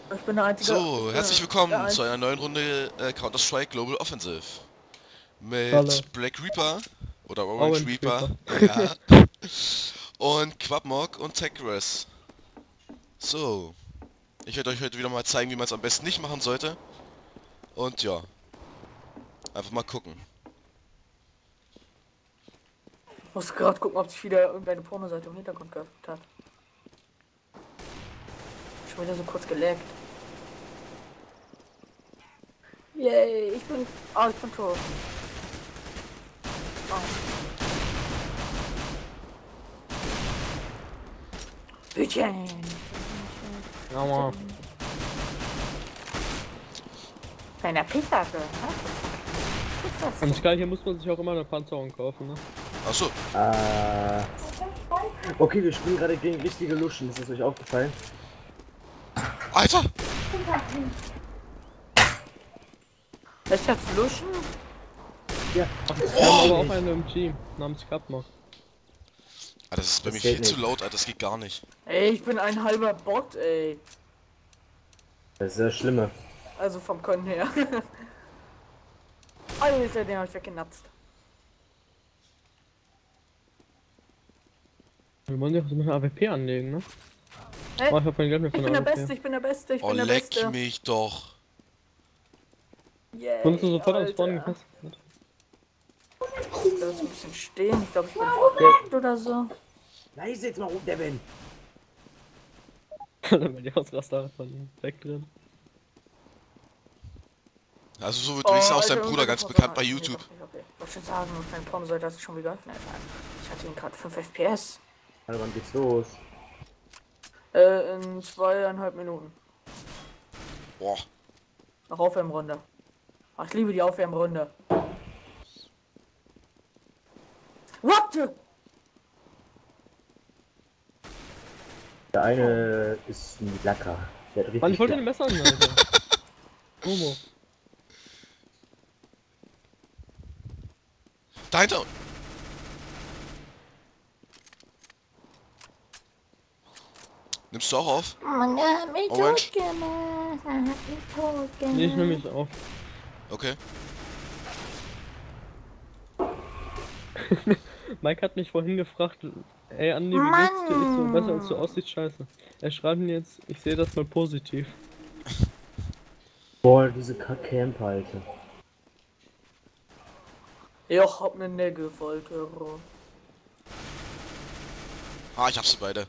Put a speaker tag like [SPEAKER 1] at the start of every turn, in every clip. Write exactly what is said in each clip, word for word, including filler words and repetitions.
[SPEAKER 1] Ich bin der einzige.
[SPEAKER 2] So, herzlich willkommen zu einer
[SPEAKER 1] Einz
[SPEAKER 2] neuen Runde äh, Counter-Strike Global Offensive. Mit
[SPEAKER 3] Hallo.
[SPEAKER 2] Black Reaper oder Orange,
[SPEAKER 3] Orange
[SPEAKER 2] Reaper,
[SPEAKER 3] Reaper.
[SPEAKER 2] ja. Und Quabmog und Techgrass. So, ich werde euch heute wieder mal zeigen, wie man es am besten nicht machen sollte. Und ja, einfach mal gucken.
[SPEAKER 1] Ich muss gerade gucken, ob sich wieder irgendeine Pornoseite im Hintergrund geöffnet hat. Schon wieder so kurz geleckt. Yay, ich bin. Ah, ich bin tot. Oh. Hütchen.
[SPEAKER 3] Ja, mal.
[SPEAKER 1] Kleiner Pissacke,
[SPEAKER 3] Am Sky hier muss man sich auch immer eine Panzerung kaufen, ne?
[SPEAKER 2] Achso,
[SPEAKER 4] Äh. Okay, wir spielen gerade gegen richtige Luschen. Ist das euch aufgefallen?
[SPEAKER 2] Alter!
[SPEAKER 1] Ist jetzt Luschen?
[SPEAKER 4] Ja.
[SPEAKER 3] Wir haben aber auch einen im Team, namens Quabmog.
[SPEAKER 2] Ah, das ist bei
[SPEAKER 4] Das
[SPEAKER 2] mir
[SPEAKER 4] geht
[SPEAKER 2] viel zu
[SPEAKER 4] nicht.
[SPEAKER 2] laut, Alter, das geht gar nicht.
[SPEAKER 1] Ey, ich bin ein halber Bot, ey.
[SPEAKER 4] Das ist das Schlimme.
[SPEAKER 1] Also vom Können her. Alter, den hab ich weggenatzt.
[SPEAKER 3] Wir wollen ja auch so eine A W P anlegen, ne?
[SPEAKER 1] Hey,
[SPEAKER 3] Oh, ich hab kein Geld mehr
[SPEAKER 1] ich
[SPEAKER 3] von
[SPEAKER 1] bin
[SPEAKER 3] der
[SPEAKER 1] der
[SPEAKER 3] A W P.
[SPEAKER 1] Beste, ich bin der Beste, ich
[SPEAKER 2] Oh,
[SPEAKER 1] bin der
[SPEAKER 2] leck
[SPEAKER 1] Beste.
[SPEAKER 2] mich doch.
[SPEAKER 1] Yay,
[SPEAKER 3] Konntest du sofort am
[SPEAKER 1] Alter.
[SPEAKER 3] Spawn gekostet?
[SPEAKER 1] Da ist ein bisschen stehen, ich glaube ich bin verreckt oder so.
[SPEAKER 4] Leise jetzt mal rum, Devin.
[SPEAKER 3] Weil die Ausraster von weg drin.
[SPEAKER 2] Also so wird wenigstens auch sein
[SPEAKER 1] Alter,
[SPEAKER 2] Bruder ganz
[SPEAKER 1] irgendwas
[SPEAKER 2] bekannt
[SPEAKER 1] war-
[SPEAKER 2] bei
[SPEAKER 1] nee,
[SPEAKER 2] YouTube.
[SPEAKER 1] doch nicht, okay. Ich wollte schon sagen, keine Pornoseite hast du schon wieder geöffnet. Ich hatte ihn gerade fünf F P S.
[SPEAKER 4] Also, wann geht's los?
[SPEAKER 1] Äh, in zweieinhalb Minuten.
[SPEAKER 2] Boah.
[SPEAKER 1] Nach Aufwärmrunde. Ach, ich liebe die Aufwärmrunde. What the?
[SPEAKER 4] Der eine ist ein Lacker. Der hat richtig.
[SPEAKER 3] Mann, ich wollte ein
[SPEAKER 4] Lack.
[SPEAKER 3] Messer an, Alter. Homo.
[SPEAKER 2] Dahinter! Nimmst du auch auf?
[SPEAKER 1] Man hat mich
[SPEAKER 2] Orange?
[SPEAKER 1] tot gemacht. Er hat mich tot gemacht.
[SPEAKER 3] Nee, ich nehme mich auf.
[SPEAKER 2] Okay.
[SPEAKER 3] Mike hat mich vorhin gefragt, ey Andi, wie geht's dir? Ich so, besser als du aussiehst, scheiße. Er schreibt mir jetzt, ich sehe das mal positiv.
[SPEAKER 4] Boah, diese Kack-Camp, Alter.
[SPEAKER 1] Ich hab ne Nägel, Alter.
[SPEAKER 2] Ah, ich hab sie beide.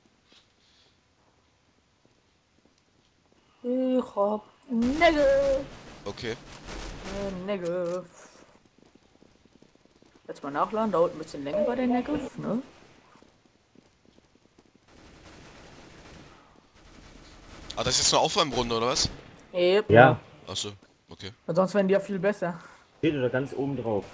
[SPEAKER 1] Ich hab Nägel.
[SPEAKER 2] Okay.
[SPEAKER 1] Ne Nägel. Jetzt mal nachladen, dauert ein bisschen länger bei den Nägel, ne?
[SPEAKER 2] Ah, das ist jetzt eine Aufwärmrunde, oder was?
[SPEAKER 1] Yep.
[SPEAKER 4] Ja,
[SPEAKER 2] Achso, okay.
[SPEAKER 1] Weil sonst wären die ja viel besser.
[SPEAKER 4] steht da ganz oben drauf.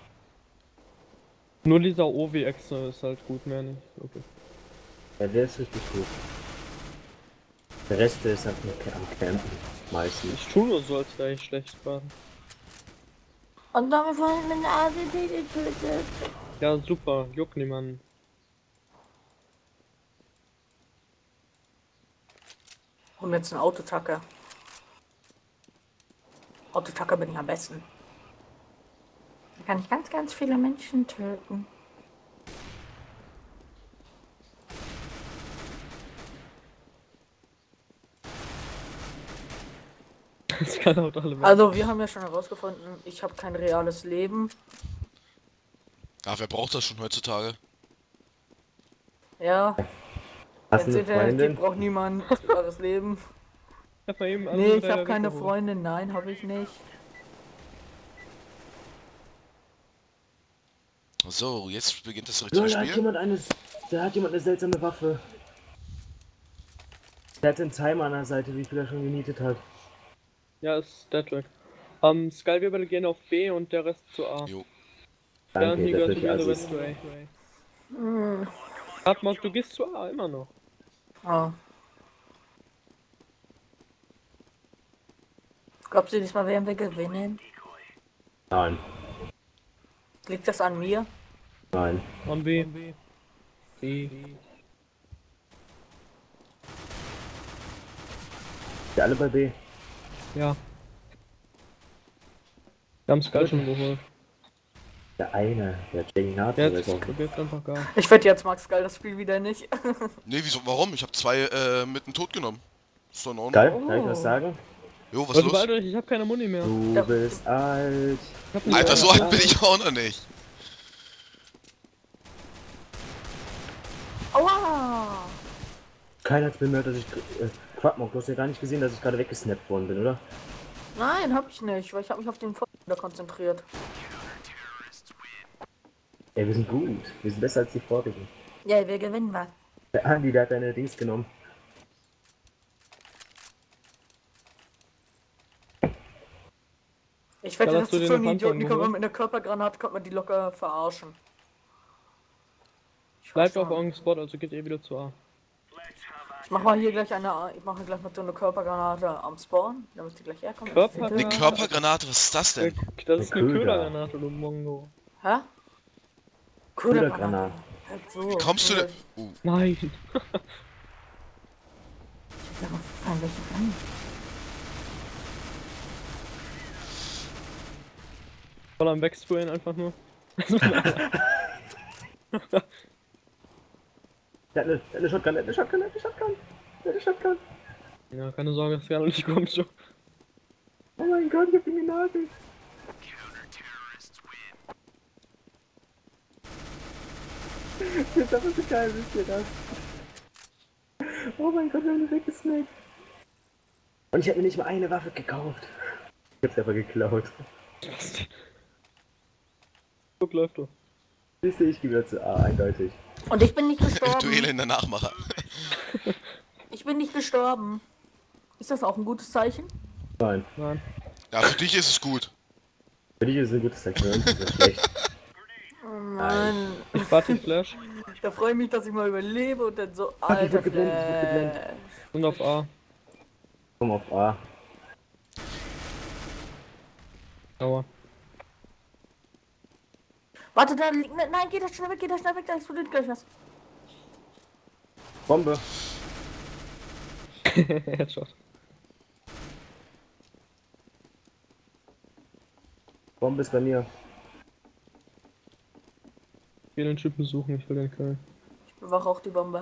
[SPEAKER 3] Nur dieser O W extra ist halt gut, mehr nicht. Okay.
[SPEAKER 4] Ja, der ist richtig gut. Der Rest der ist halt nur am Campen. Meistens.
[SPEAKER 3] Ich tu nur so, als wäre ich schlecht gerade.
[SPEAKER 1] Und damit vorhin mit einer A W P getötet.
[SPEAKER 3] Ja, super, juckt niemanden.
[SPEAKER 1] Und jetzt ein Autotacker. Autotacker bin ich am besten. Da kann ich ganz, ganz viele Menschen töten.
[SPEAKER 3] Das kann auch alle machen.
[SPEAKER 1] Also wir haben ja schon herausgefunden, ich habe kein reales Leben.
[SPEAKER 2] Ah, wer braucht das schon heutzutage?
[SPEAKER 1] Ja,
[SPEAKER 4] Hast
[SPEAKER 1] wenn
[SPEAKER 4] du
[SPEAKER 1] es
[SPEAKER 4] eine
[SPEAKER 1] Internet gibt,
[SPEAKER 4] Freundin?
[SPEAKER 1] braucht niemand reales Leben.
[SPEAKER 3] Ich hab mal eben
[SPEAKER 1] Nee,
[SPEAKER 3] andere
[SPEAKER 1] ich habe
[SPEAKER 3] Retter
[SPEAKER 1] keine
[SPEAKER 3] weggeholt.
[SPEAKER 1] Freundin, nein, habe ich nicht.
[SPEAKER 2] So, jetzt beginnt das
[SPEAKER 4] Lol,
[SPEAKER 2] richtige
[SPEAKER 4] da hat
[SPEAKER 2] Spiel.
[SPEAKER 4] jemand eine. Da hat jemand eine seltsame Waffe. Der hat den Timer an der Seite, wie viel er schon genietet hat.
[SPEAKER 3] Ja, ist Deadtrack. Ähm, Sky, wir gehen auf B und der Rest zu A.
[SPEAKER 2] Jo.
[SPEAKER 3] Ja,
[SPEAKER 4] Danke,
[SPEAKER 3] hier
[SPEAKER 4] das
[SPEAKER 3] gehört
[SPEAKER 4] wird
[SPEAKER 3] to be the
[SPEAKER 4] Assis.
[SPEAKER 3] rest to A.
[SPEAKER 1] Hm.
[SPEAKER 3] Hartmog, du gehst zu A, immer noch.
[SPEAKER 1] Oh. Glaubst du, diesmal werden wir gewinnen?
[SPEAKER 4] Nein,
[SPEAKER 1] Liegt das an mir?
[SPEAKER 4] nein.
[SPEAKER 3] On B. B.
[SPEAKER 4] Die alle bei B?
[SPEAKER 3] Ja. Wir haben Skull schon geholt.
[SPEAKER 4] Der eine, der Geninator
[SPEAKER 3] Jetzt
[SPEAKER 4] ist auch.
[SPEAKER 3] probiert einfach gar.
[SPEAKER 1] Ich wette, jetzt mag Skull das Spiel wieder nicht.
[SPEAKER 2] Nee, wieso, warum? Ich habe zwei äh, mit dem Tod genommen. Ist doch in Ordnung.
[SPEAKER 4] Geil,
[SPEAKER 1] Oh.
[SPEAKER 4] kann ich was sagen?
[SPEAKER 2] Jo, was
[SPEAKER 3] Leute,
[SPEAKER 2] los?
[SPEAKER 3] beeilt euch, ich hab keine Muni mehr.
[SPEAKER 4] Du
[SPEAKER 1] Ja.
[SPEAKER 4] bist alt.
[SPEAKER 3] Ich hab nicht
[SPEAKER 2] Alter,
[SPEAKER 3] mehr.
[SPEAKER 2] so alt bin ich auch noch nicht.
[SPEAKER 1] Aua!
[SPEAKER 4] Keiner hat bemerkt, dass ich. Äh, Quackmock, du hast ja gar nicht gesehen, dass ich gerade weggesnappt worden bin, oder?
[SPEAKER 1] Nein, hab ich nicht, weil ich habe mich auf den Vorder konzentriert.
[SPEAKER 4] Ey, wir sind gut. Wir sind besser als die vorigen.
[SPEAKER 1] Ja, wir gewinnen was.
[SPEAKER 4] Der Andi, der hat deine Dings genommen.
[SPEAKER 1] Ich wette,
[SPEAKER 3] Da
[SPEAKER 1] das
[SPEAKER 3] hast du
[SPEAKER 1] ist
[SPEAKER 3] dir
[SPEAKER 1] so
[SPEAKER 3] eine
[SPEAKER 1] ein Idiot, die
[SPEAKER 3] Panzerung
[SPEAKER 1] kann man
[SPEAKER 3] geholt?
[SPEAKER 1] mit einer Körpergranate kann man die locker verarschen. Ich
[SPEAKER 3] Bleibt
[SPEAKER 1] weiß
[SPEAKER 3] auf
[SPEAKER 1] schon.
[SPEAKER 3] eurem Spot, also geht ihr wieder zu A.
[SPEAKER 1] Ich mach mal hier gleich eine, ich mache gleich mal so eine Körpergranate am Spawn, damit die gleich herkommt.
[SPEAKER 3] Körper-
[SPEAKER 2] Eine Körpergranate, was ist das denn?
[SPEAKER 3] Das ist eine
[SPEAKER 4] Köder.
[SPEAKER 3] Ködergranate, du Mongo.
[SPEAKER 1] Hä?
[SPEAKER 4] Ködergranate.
[SPEAKER 1] Halt so.
[SPEAKER 2] Wie kommst du denn?
[SPEAKER 1] Ich
[SPEAKER 2] Uh,
[SPEAKER 3] Nein.
[SPEAKER 1] sag mal, fallen welche an.
[SPEAKER 3] Voll am Backsprayen einfach nur.
[SPEAKER 4] Der hat eine, der hat eine Shotgun, der hat eine Shotgun, der hat eine Shotgun. Der hat eine Shotgun.
[SPEAKER 3] Ja, keine Sorge, das kann nicht kommt schon.
[SPEAKER 4] Oh mein Gott, ich hab ihn genagelt. Das ist aber so geil, wisst ihr das? Oh mein Gott, wir haben ihn weggesnackt. Und ich hab mir nicht mal eine Waffe gekauft. Ich hab's einfach geklaut.
[SPEAKER 3] Guck, läuft doch.
[SPEAKER 4] Siehst du, ich gehe wieder zu A, eindeutig.
[SPEAKER 1] Und ich bin nicht
[SPEAKER 2] du
[SPEAKER 1] gestorben.
[SPEAKER 2] elender Nachmacher.
[SPEAKER 1] Ich bin nicht gestorben. Ist das auch ein gutes Zeichen?
[SPEAKER 4] Nein,
[SPEAKER 3] Nein.
[SPEAKER 2] Ja, für dich ist es gut.
[SPEAKER 4] für dich ist es ein gutes Zeichen, für uns ist es schlecht.
[SPEAKER 1] Oh Mann.
[SPEAKER 3] Ich warte den Flash.
[SPEAKER 1] Da freue ich mich, dass ich mal überlebe und dann so
[SPEAKER 4] ich
[SPEAKER 1] alter
[SPEAKER 4] wurde geblendet, ich wurde geblendet.
[SPEAKER 1] Flash.
[SPEAKER 3] Und auf A.
[SPEAKER 4] Komm auf A.
[SPEAKER 3] Dauer.
[SPEAKER 1] Warte, da liegt. ne- Nein, geh da schnell weg, geh da schnell weg, da explodiert gleich was.
[SPEAKER 4] Bombe.
[SPEAKER 3] Headshot.
[SPEAKER 4] Bombe ist bei mir.
[SPEAKER 3] Ich will den Typen suchen, ich will den killen.
[SPEAKER 1] Ich bewache auch die Bombe.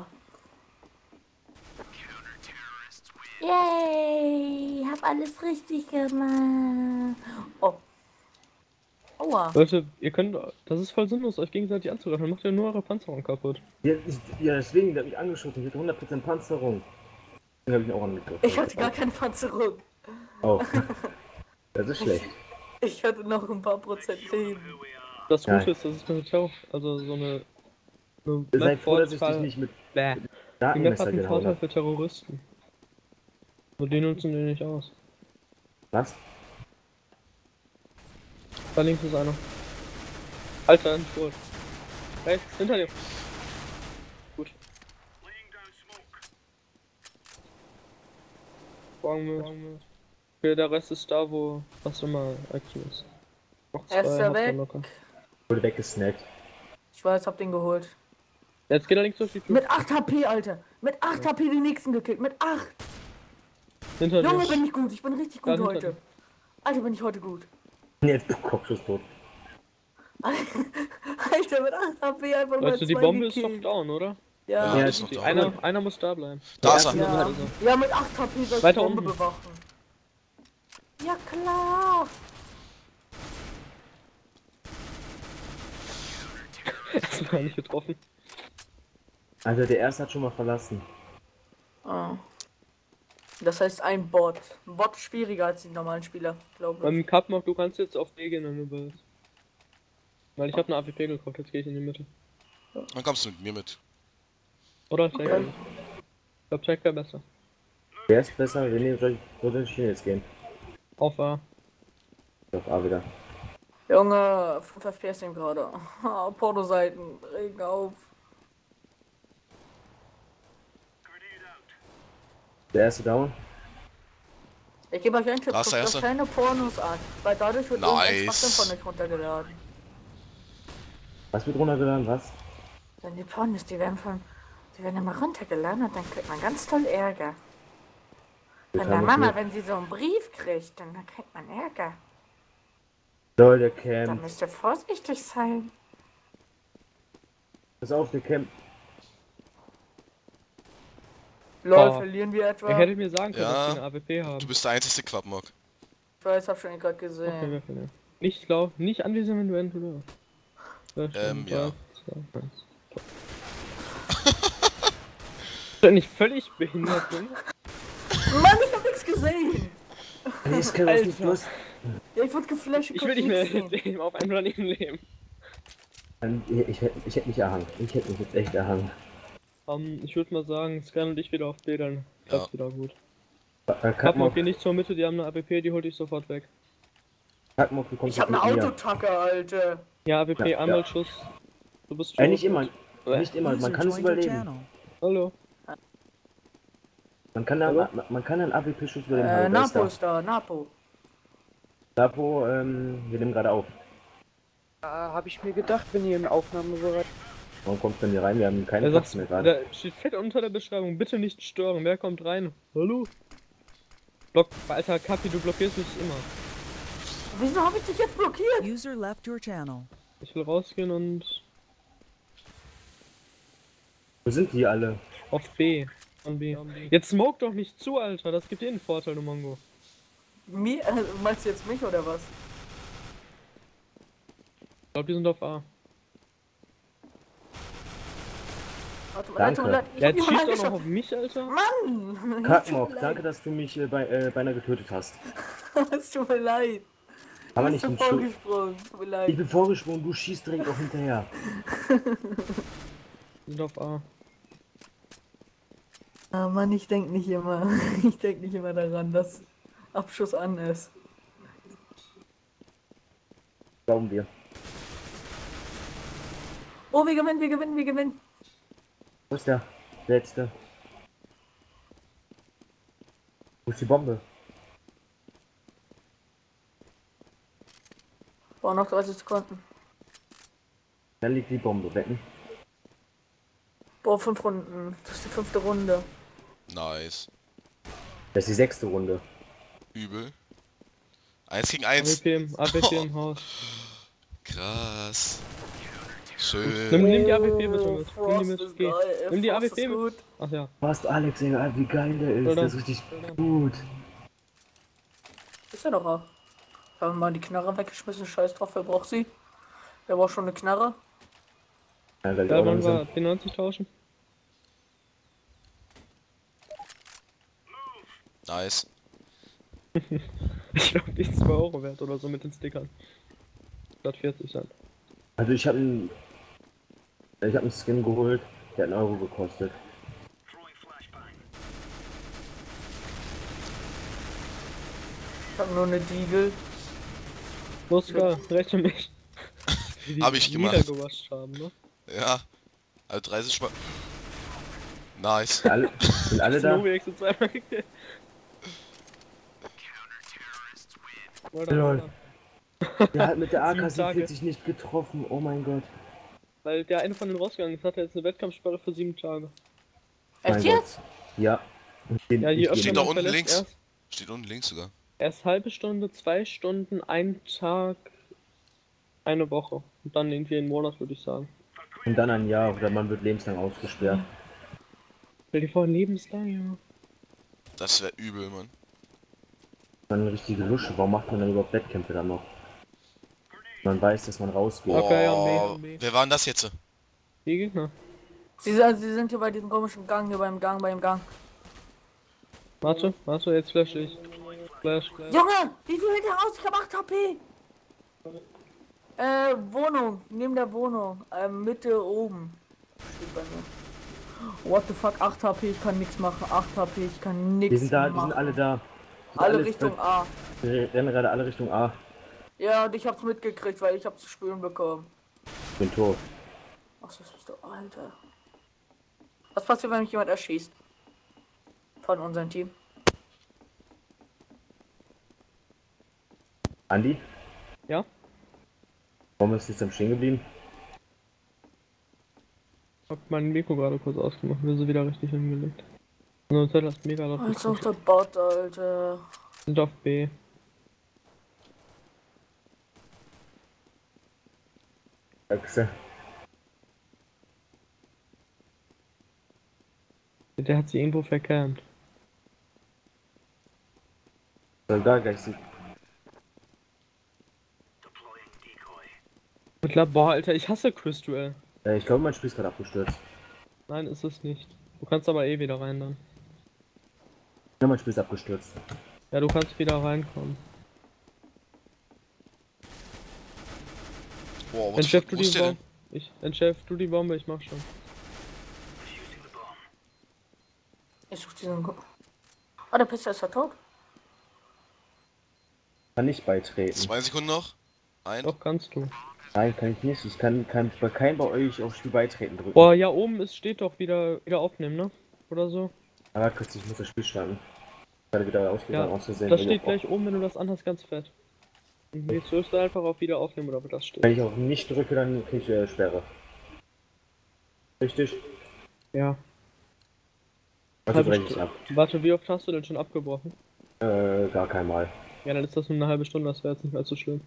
[SPEAKER 1] Yay, hab alles richtig gemacht. Oh. Aua.
[SPEAKER 3] Leute, ihr könnt. Das ist voll sinnlos, euch gegenseitig anzugreifen. Dann macht ihr nur eure Panzerung kaputt.
[SPEAKER 4] Ja, ich, ja deswegen, der hat mich angeschossen. Ich hatte hundert Prozent Panzerung. Den hab ich ihn auch angegriffen.
[SPEAKER 1] Ich hatte gar keine Panzerung.
[SPEAKER 4] Oh. Das ist schlecht.
[SPEAKER 1] Ich hatte noch ein paar Prozent Leben.
[SPEAKER 3] Das
[SPEAKER 4] Geil.
[SPEAKER 3] Gute ist, das ist eine Terror. Also so eine. eine
[SPEAKER 4] Sei
[SPEAKER 3] Map
[SPEAKER 4] froh, dass ich dich
[SPEAKER 3] Vorteil-
[SPEAKER 4] nicht mit
[SPEAKER 3] Bäh. Die Map hat
[SPEAKER 4] Datenmesser
[SPEAKER 3] einen
[SPEAKER 4] gehauen
[SPEAKER 3] Vorteil
[SPEAKER 4] habe.
[SPEAKER 3] für Terroristen. Und die nutzen den nicht aus.
[SPEAKER 4] Was?
[SPEAKER 3] Da links ist einer. Alter, ein Sturz. Rechts, hinter dir. Gut. Wagen okay, der Rest ist da, wo was immer Action ist. Noch
[SPEAKER 1] Er ist ja
[SPEAKER 3] habt ihr
[SPEAKER 1] weg.
[SPEAKER 3] locker.
[SPEAKER 4] Wurde weggesnackt.
[SPEAKER 1] Ich weiß, hab den geholt.
[SPEAKER 3] Jetzt geht er links durch die Tür.
[SPEAKER 1] Mit acht H P, Alter. Mit acht H P den nächsten gekillt. Mit acht.
[SPEAKER 3] Hinter
[SPEAKER 1] Junge,
[SPEAKER 3] dir.
[SPEAKER 1] bin ich gut. Ich bin richtig
[SPEAKER 3] Ja,
[SPEAKER 1] gut
[SPEAKER 3] hinter
[SPEAKER 1] heute.
[SPEAKER 3] dir.
[SPEAKER 1] Alter, bin ich heute gut.
[SPEAKER 4] Jetzt Kopfschuss tot.
[SPEAKER 1] Alter, mit acht H P einfach mal
[SPEAKER 3] Leute, die
[SPEAKER 1] zwei
[SPEAKER 3] Bombe ist
[SPEAKER 1] gekillt.
[SPEAKER 3] doch down, oder?
[SPEAKER 1] Ja.
[SPEAKER 2] Ja,
[SPEAKER 1] Ja,
[SPEAKER 2] ist noch
[SPEAKER 3] Die,
[SPEAKER 2] da.
[SPEAKER 3] einer, einer muss da bleiben.
[SPEAKER 2] Da ist er.
[SPEAKER 1] ja. ja mit acht H P soll ich die
[SPEAKER 3] Weiter
[SPEAKER 1] Bombe
[SPEAKER 3] unten.
[SPEAKER 1] bewachen. Ja, klar.
[SPEAKER 3] Erstmal nicht getroffen.
[SPEAKER 4] Also der erste hat schon mal verlassen.
[SPEAKER 1] Oh. Das heißt ein Bot. Ein Bot ist schwieriger als die normalen Spieler, glaube ich.
[SPEAKER 3] Beim Cupmock, du kannst jetzt auf D gehen, wenn du willst. Weil ich habe eine A W P gekauft, jetzt gehe ich in die Mitte.
[SPEAKER 2] Dann kommst du mit mir mit.
[SPEAKER 3] Oder Tank.
[SPEAKER 1] Okay.
[SPEAKER 3] Ich glaube, Tank wäre besser.
[SPEAKER 4] Wer ist besser? Wir nehmen, soll ich, wo soll ich hin jetzt gehen?
[SPEAKER 3] Auf A.
[SPEAKER 4] Auf A wieder.
[SPEAKER 1] Junge, fünf F P S eben gerade. Ah, Pornoseiten, regen auf.
[SPEAKER 4] Der erste down.
[SPEAKER 1] Ich gebe euch einen Tipp,
[SPEAKER 2] Da ist
[SPEAKER 1] guckt
[SPEAKER 2] der
[SPEAKER 1] euch
[SPEAKER 2] Erste.
[SPEAKER 1] keine Pornos an, weil dadurch wird
[SPEAKER 2] Nice.
[SPEAKER 1] irgendein Schwachsinn von euch runtergeladen.
[SPEAKER 4] Was wird runtergeladen? Was?
[SPEAKER 1] Denn die Pornos, die werden von, die werden immer runtergeladen und dann kriegt man ganz toll Ärger. Wenn der Mama, wenn sie so einen Brief kriegt, dann kriegt man Ärger.
[SPEAKER 4] Lol, der
[SPEAKER 1] Da
[SPEAKER 4] Camp.
[SPEAKER 1] müsst ihr vorsichtig sein.
[SPEAKER 4] Pass auf, der Camp.
[SPEAKER 1] Lol,
[SPEAKER 3] Oh.
[SPEAKER 1] verlieren wir etwa?
[SPEAKER 3] Er hätte mir sagen können,
[SPEAKER 2] Ja.
[SPEAKER 3] dass wir eine A W P haben.
[SPEAKER 2] Du bist der einzige Quapmog.
[SPEAKER 1] Ich weiß, hab schon gerade
[SPEAKER 3] Okay,
[SPEAKER 1] gesehen.
[SPEAKER 3] wir verlieren. Nicht laut, nicht anwesend, wenn du entweder.
[SPEAKER 2] Ähm, ja.
[SPEAKER 3] Ist doch nicht völlig behindert, Junge?
[SPEAKER 1] Mann, ich hab nichts gesehen.
[SPEAKER 4] Nee, ist kein was nicht
[SPEAKER 3] Alter.
[SPEAKER 4] los.
[SPEAKER 1] Ja, ich wurde geflasht.
[SPEAKER 3] Ich will nicht mehr
[SPEAKER 1] konnte nichts
[SPEAKER 3] mit dem auf einem Planeten leben.
[SPEAKER 4] Ähm, Ich hätte ich hätt mich erhangen. Ich hätte mich jetzt echt erhangen.
[SPEAKER 3] Um, ich würde mal sagen, Scan und ich wieder auf B, dann klappt's wieder gut.
[SPEAKER 4] Äh,
[SPEAKER 3] Kapmok,
[SPEAKER 4] Kackmock,
[SPEAKER 3] geh nicht zur Mitte, die haben eine A W P, die holt dich sofort weg.
[SPEAKER 4] Kackmock, du
[SPEAKER 1] sehen.
[SPEAKER 4] kommst
[SPEAKER 1] Ich hab
[SPEAKER 4] jetzt
[SPEAKER 1] eine
[SPEAKER 4] mit mir.
[SPEAKER 1] Autotacke, Alter.
[SPEAKER 3] Ja, A W P,
[SPEAKER 4] Ja,
[SPEAKER 3] einmal
[SPEAKER 4] ja.
[SPEAKER 3] Schuss. Du bist
[SPEAKER 4] Äh, nicht
[SPEAKER 3] tot.
[SPEAKER 4] immer.
[SPEAKER 3] Äh,
[SPEAKER 4] Nicht immer. Man
[SPEAKER 5] User
[SPEAKER 4] kann es
[SPEAKER 5] joined your
[SPEAKER 4] überleben.
[SPEAKER 5] channel.
[SPEAKER 3] Hallo.
[SPEAKER 4] Man kann
[SPEAKER 3] Hallo?
[SPEAKER 4] dann, man kann einen A W P-Schuss überleben.
[SPEAKER 1] Äh,
[SPEAKER 4] Hallo, wer ist
[SPEAKER 1] Napo
[SPEAKER 4] da?
[SPEAKER 1] ist da, Napo.
[SPEAKER 4] Lapo, ähm, wir nehmen gerade auf.
[SPEAKER 6] Äh, habe ich mir gedacht, wenn ihr im Aufnahmebereich.
[SPEAKER 4] Warum kommst du denn hier rein? Wir haben keine
[SPEAKER 3] Er
[SPEAKER 4] Platz
[SPEAKER 3] sagt,
[SPEAKER 4] mehr gerade.
[SPEAKER 3] da steht fett unter der Beschreibung, bitte nicht stören. Wer kommt rein? Hallo? Block, Alter, Kapi, du blockierst mich immer.
[SPEAKER 1] Wieso hab ich dich jetzt blockiert?
[SPEAKER 5] User left your channel.
[SPEAKER 3] Ich will rausgehen und
[SPEAKER 4] Wo sind die alle?
[SPEAKER 3] auf B. An B. Jetzt smoke doch nicht zu, Alter. Das gibt dir einen Vorteil, du Mongo.
[SPEAKER 1] Mir, äh, meinst du jetzt mich oder was?
[SPEAKER 3] Ich glaube, die sind auf A.
[SPEAKER 1] Warte mal,
[SPEAKER 4] Danke.
[SPEAKER 1] warte mal, ich
[SPEAKER 3] Der
[SPEAKER 1] hab
[SPEAKER 3] schießt
[SPEAKER 1] jemanden
[SPEAKER 3] auch noch
[SPEAKER 1] angeschossen.
[SPEAKER 3] auf mich, Alter.
[SPEAKER 1] Mann!
[SPEAKER 4] Kackmock, danke, dass du mich äh, bei, äh, beinahe getötet hast.
[SPEAKER 1] Es tut mir leid.
[SPEAKER 4] Kann man
[SPEAKER 1] Du
[SPEAKER 4] nicht
[SPEAKER 1] bist so
[SPEAKER 4] den Schuss.
[SPEAKER 1] vorgesprungen. Tut mir
[SPEAKER 4] Ich
[SPEAKER 1] leid.
[SPEAKER 4] bin vorgesprungen, du schießt direkt auch hinterher.
[SPEAKER 3] Die sind auf A.
[SPEAKER 1] Ah, Mann, ich denk nicht immer. Ich denk nicht immer daran, dass Abschuss an ist.
[SPEAKER 4] Glauben wir.
[SPEAKER 1] Oh, wir gewinnen, wir gewinnen, wir gewinnen.
[SPEAKER 4] Wo ist der? Letzte. Wo ist die Bombe?
[SPEAKER 1] Boah, noch dreißig Sekunden.
[SPEAKER 4] Da liegt die Bombe. Wetten?
[SPEAKER 1] Boah, fünf Runden. Das ist die fünfte Runde.
[SPEAKER 2] Nice.
[SPEAKER 4] Das ist die sechste Runde.
[SPEAKER 2] Übel. Eins gegen eins.
[SPEAKER 3] A W P im, A W P im Haus.
[SPEAKER 2] Krass.
[SPEAKER 3] Nimm,
[SPEAKER 2] Schön.
[SPEAKER 3] nimm die A W P bitte mit. Nimm die
[SPEAKER 1] Frost
[SPEAKER 3] mit.
[SPEAKER 1] ist
[SPEAKER 3] Geh.
[SPEAKER 1] geil.
[SPEAKER 3] Nimm die
[SPEAKER 1] Frost
[SPEAKER 3] A W P
[SPEAKER 1] ist
[SPEAKER 3] mit.
[SPEAKER 1] gut.
[SPEAKER 3] Ach ja.
[SPEAKER 4] Was, Alex, egal, wie geil der ist.
[SPEAKER 3] Oder?
[SPEAKER 4] Der ist richtig gut.
[SPEAKER 1] Ist ja doch auch. Haben wir mal die Knarre weggeschmissen. Scheiß drauf, wer braucht sie? Wer braucht schon eine Knarre?
[SPEAKER 4] Ja, weil die
[SPEAKER 3] Da
[SPEAKER 4] auch
[SPEAKER 3] wollen wir
[SPEAKER 4] langsam-
[SPEAKER 3] P neunzig tauschen.
[SPEAKER 2] Nice.
[SPEAKER 3] Ich glaube, die ist zwei Euro wert oder so mit den Stickern. Statt vierzig sein.
[SPEAKER 4] Also ich habe einen, ich habe einen Skin geholt, der hat einen Euro gekostet.
[SPEAKER 1] Ich hab nur eine Diegel.
[SPEAKER 3] Los, klar, rechne mich. Wie die
[SPEAKER 2] Hab ich gemacht.
[SPEAKER 3] niedergewascht haben, ne?
[SPEAKER 2] Ja. Also dreißig Sp Nice.
[SPEAKER 4] Sind alle, sind alle da?
[SPEAKER 3] Snowy extra zweimal gekillt. Oder,
[SPEAKER 4] Lol.
[SPEAKER 3] oder.
[SPEAKER 4] Der hat mit der A K
[SPEAKER 3] Sieben Tage.
[SPEAKER 4] siebenundvierzig nicht getroffen, oh mein Gott.
[SPEAKER 3] Weil der eine von den rausgegangen ist, hat er jetzt eine Wettkampfsperre für sieben Tage.
[SPEAKER 4] Mein
[SPEAKER 1] Echt
[SPEAKER 4] Gott.
[SPEAKER 1] jetzt?
[SPEAKER 4] Ja. Den,
[SPEAKER 3] Ja, je
[SPEAKER 4] ich
[SPEAKER 3] öfter
[SPEAKER 2] Steht
[SPEAKER 4] geh
[SPEAKER 2] da
[SPEAKER 3] man
[SPEAKER 2] unten
[SPEAKER 3] verlässt,
[SPEAKER 2] links.
[SPEAKER 3] Erst,
[SPEAKER 2] Steht unten links sogar.
[SPEAKER 3] erst halbe Stunde, zwei Stunden, ein Tag, eine Woche. Und dann irgendwie einen Monat, würde ich sagen.
[SPEAKER 4] und dann ein Jahr oder man wird lebenslang ausgesperrt.
[SPEAKER 3] Stell dir vor, ein lebenslang, ja.
[SPEAKER 2] Das wäre übel, Mann.
[SPEAKER 4] Man eine richtige Lusche, warum macht man dann überhaupt Wettkämpfe dann noch? Man weiß, dass man rausgeht.
[SPEAKER 3] Okay,
[SPEAKER 2] Oh,
[SPEAKER 3] am B.
[SPEAKER 2] wer war denn das jetzt?
[SPEAKER 3] Die Gegner.
[SPEAKER 1] Sie, sind- sie sind hier bei diesem komischen Gang, hier beim Gang, beim Gang.
[SPEAKER 3] Warte, warte, jetzt flash ich. Flash, flash.
[SPEAKER 1] Junge, wie viel hält der aus? Ich hab acht H P. Äh, Wohnung, neben der Wohnung, äh, Mitte oben. Steht bei mir. What the fuck, acht H P, ich kann nichts machen. acht H P, ich kann nichts
[SPEAKER 4] Die sind da, die
[SPEAKER 1] machen.
[SPEAKER 4] sind alle da. Die sind
[SPEAKER 1] Alle
[SPEAKER 4] alle-
[SPEAKER 1] Richtung A.
[SPEAKER 4] Die rennen gerade alle Richtung A.
[SPEAKER 1] Ja, und ich hab's mitgekriegt, weil ich hab's zu spüren bekommen.
[SPEAKER 4] Ich bin tot.
[SPEAKER 1] Ach, das bist du, Alter. Was passiert, wenn mich jemand erschießt? Von unserem Team.
[SPEAKER 4] Andi?
[SPEAKER 3] Ja?
[SPEAKER 4] Warum ist jetzt am Stehen geblieben?
[SPEAKER 3] Hab mein Mikro gerade kurz ausgemacht, mir so wieder richtig hingelegt. Und Hotel ist mega laut.
[SPEAKER 1] Als auf der Bot, Alter.
[SPEAKER 3] Sind auf B.
[SPEAKER 4] Achse.
[SPEAKER 3] Der hat sie irgendwo verkämmt.
[SPEAKER 4] Soll da gleich sieht.
[SPEAKER 3] Ich glaub, boah, Alter, ich hasse Crystal.
[SPEAKER 4] Äh, ich glaube, mein Spiel ist gerade abgestürzt.
[SPEAKER 3] Nein, ist es nicht. Du kannst aber eh wieder rein dann.
[SPEAKER 4] Ja, mein Spiel ist abgestürzt.
[SPEAKER 3] Ja, du kannst wieder reinkommen.
[SPEAKER 2] Boah, was
[SPEAKER 3] Entschärf du
[SPEAKER 2] wo ist
[SPEAKER 3] die
[SPEAKER 2] der
[SPEAKER 3] Bombe.
[SPEAKER 2] denn?
[SPEAKER 3] Ich entschärf du die Bombe, ich mach schon.
[SPEAKER 1] Ich such diesen. Go Ah, der Pisser ist ja tot.
[SPEAKER 4] Kann nicht beitreten.
[SPEAKER 2] Zwei Sekunden noch. Ein.
[SPEAKER 3] Doch, kannst du.
[SPEAKER 4] Nein, kann ich nicht. Ich kann, kann bei keinem bei euch aufs Spiel beitreten drücken.
[SPEAKER 3] Boah, ja, oben ist, steht doch wieder, wieder aufnehmen, ne? Oder so.
[SPEAKER 4] Aber kurz, ich muss das Spiel starten. Ich werde wieder ausgegangen,
[SPEAKER 3] Ja,
[SPEAKER 4] auszusehen.
[SPEAKER 3] das steht gleich oben, wenn du das anhast, ganz fett. Und jetzt drückst du einfach auf wieder aufnehmen oder wo das steht.
[SPEAKER 4] Wenn ich auch nicht drücke, dann kriege ich äh, Sperre. Richtig?
[SPEAKER 3] Ja.
[SPEAKER 4] Also
[SPEAKER 3] Halbe
[SPEAKER 4] breche ich
[SPEAKER 3] Stu-
[SPEAKER 4] ab.
[SPEAKER 3] Warte, wie oft hast du denn schon abgebrochen?
[SPEAKER 4] Äh, gar kein Mal.
[SPEAKER 3] Ja, dann ist das nur eine halbe Stunde, das wäre jetzt nicht mehr so schlimm.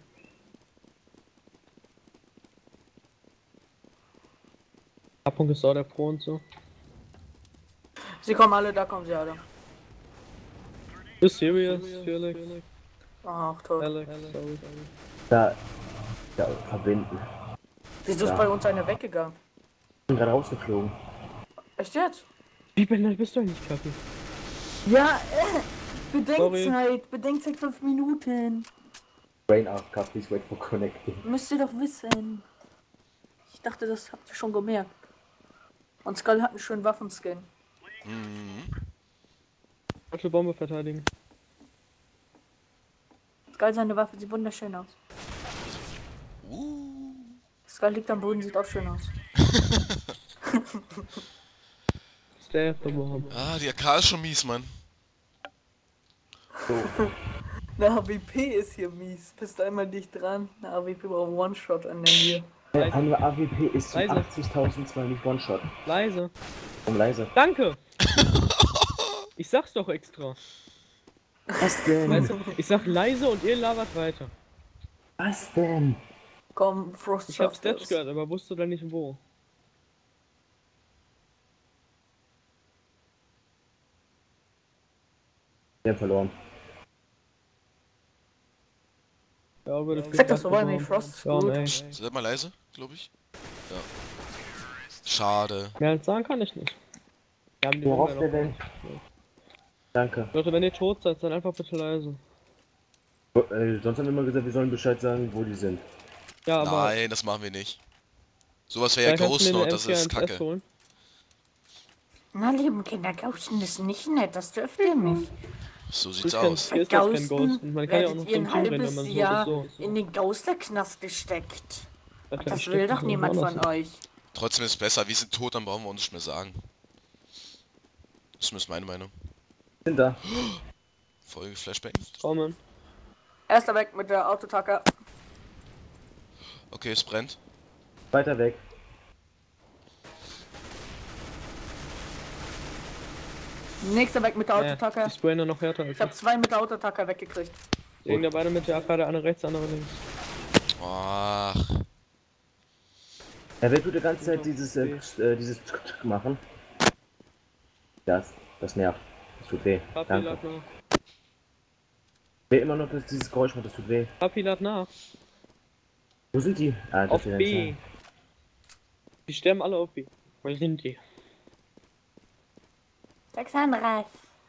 [SPEAKER 3] Abpunkt ist auch der Pro und so.
[SPEAKER 1] Sie kommen alle, da kommen sie alle.
[SPEAKER 3] Bist serious, Felix?
[SPEAKER 1] Ach, toll.
[SPEAKER 3] Alex, sorry.
[SPEAKER 4] Da, da verbinden.
[SPEAKER 1] Wieso ist
[SPEAKER 4] Ja.
[SPEAKER 1] bei uns einer weggegangen?
[SPEAKER 4] Ich bin gerade rausgeflogen.
[SPEAKER 1] Echt jetzt?
[SPEAKER 3] Wie behindert bist du eigentlich, Kapi?
[SPEAKER 1] Ja, äh, Bedenkzeit, Bedenkzeit fünf Minuten.
[SPEAKER 4] Brain A F K, please wait for connecting.
[SPEAKER 1] Müsst ihr doch wissen. Ich dachte, das habt ihr schon gemerkt. Und Skull hat einen schönen Waffenskin.
[SPEAKER 2] Mhm.
[SPEAKER 3] Falsche Bombe verteidigen.
[SPEAKER 1] Skull, seine Waffe sieht wunderschön aus.
[SPEAKER 2] Uh.
[SPEAKER 1] Skull liegt am Boden, sieht auch schön aus.
[SPEAKER 3] Stay after bomb.
[SPEAKER 2] Ah, die A K ist schon mies, Mann.
[SPEAKER 1] Eine A W P ist hier mies. Bist einmal dicht dran. Eine A W P braucht One-Shot an der hier.
[SPEAKER 4] Äh, eine A W P ist zu
[SPEAKER 3] Leise.
[SPEAKER 4] achtzigtausend zwar nicht One-Shot.
[SPEAKER 3] Leise.
[SPEAKER 4] Um leise.
[SPEAKER 3] Danke! Ich sag's doch extra.
[SPEAKER 4] Was denn?
[SPEAKER 3] Weißt du, ich sag leise und ihr labert weiter.
[SPEAKER 4] Was denn?
[SPEAKER 1] Komm, Frost
[SPEAKER 3] Ich hab
[SPEAKER 1] schafft
[SPEAKER 3] Stats
[SPEAKER 1] das.
[SPEAKER 3] gehört, aber wusste dann nicht wo.
[SPEAKER 4] Wir haben verloren.
[SPEAKER 3] Ja, aber das
[SPEAKER 1] Sag das so, weil mir Frost ist
[SPEAKER 3] Ja,
[SPEAKER 1] gut.
[SPEAKER 3] ey.
[SPEAKER 2] Seid mal leise, glaube ich. Ja. Schade.
[SPEAKER 3] Mehr als sagen kann ich nicht. Wir haben die
[SPEAKER 4] Worauf
[SPEAKER 3] Bombe
[SPEAKER 4] der
[SPEAKER 3] noch.
[SPEAKER 4] denn? Danke.
[SPEAKER 3] Leute, wenn ihr tot seid, dann einfach bitte leise.
[SPEAKER 4] Oh, äh, sonst haben wir immer gesagt, wir sollen Bescheid sagen, wo die sind.
[SPEAKER 3] Ja, aber
[SPEAKER 2] Nein, das machen wir nicht. Sowas wäre ja
[SPEAKER 3] vielleicht kannst du mir
[SPEAKER 2] Ghost
[SPEAKER 3] eine
[SPEAKER 2] Note, das ist
[SPEAKER 3] M vier eins S
[SPEAKER 2] Kacke.
[SPEAKER 3] holen.
[SPEAKER 1] Na, lieben Kinder, Ghosten ist nicht nett, das dürft ihr nicht.
[SPEAKER 2] So
[SPEAKER 3] Ich
[SPEAKER 2] sieht's
[SPEAKER 3] kann,
[SPEAKER 2] aus.
[SPEAKER 3] hier ist das kein
[SPEAKER 1] Ghosten
[SPEAKER 3] Ghosten. Man kann ja auch
[SPEAKER 1] werdet
[SPEAKER 3] noch
[SPEAKER 1] ihr ein
[SPEAKER 3] dumm zureden, wenn
[SPEAKER 1] halbes
[SPEAKER 3] man so
[SPEAKER 1] Jahr
[SPEAKER 3] oder so.
[SPEAKER 1] in den Ghosterknast gesteckt.
[SPEAKER 3] Alter,
[SPEAKER 1] Das
[SPEAKER 3] ich
[SPEAKER 1] will
[SPEAKER 3] steck
[SPEAKER 1] doch
[SPEAKER 3] das
[SPEAKER 1] niemand
[SPEAKER 3] woanders
[SPEAKER 1] von
[SPEAKER 3] hin.
[SPEAKER 1] euch.
[SPEAKER 2] Trotzdem ist es besser, wir sind tot, dann brauchen wir uns nicht mehr sagen. Das ist zumindest meine Meinung.
[SPEAKER 4] Sind da.
[SPEAKER 2] Folge Flashbang.
[SPEAKER 3] Kommen.
[SPEAKER 1] Erster weg mit der Autotacke.
[SPEAKER 2] Okay, es brennt.
[SPEAKER 4] Weiter weg.
[SPEAKER 1] Nächster weg mit der
[SPEAKER 3] Ja,
[SPEAKER 1] Autotacke.
[SPEAKER 3] die sprayen dann noch härter als
[SPEAKER 1] Ich hab
[SPEAKER 3] ich.
[SPEAKER 1] zwei mit der Autotacke weggekriegt.
[SPEAKER 3] Gegen der beide mit der A K, der eine rechts, der andere links.
[SPEAKER 2] Ach,
[SPEAKER 4] Ja, wer tut die ganze Zeit dieses, äh, äh, dieses Tsk Tsk machen? Das, das nervt. Das tut weh.
[SPEAKER 3] Papi
[SPEAKER 4] Danke.
[SPEAKER 3] lad nach.
[SPEAKER 4] Wer immer noch das, dieses Geräusch macht, das tut weh.
[SPEAKER 3] Papi lad nach.
[SPEAKER 4] Wo sind die? Ah, das
[SPEAKER 3] Auf
[SPEAKER 4] wird
[SPEAKER 3] B.
[SPEAKER 4] sein.
[SPEAKER 3] Die sterben alle auf B. Wo sind die?
[SPEAKER 1] sechsunddreißig.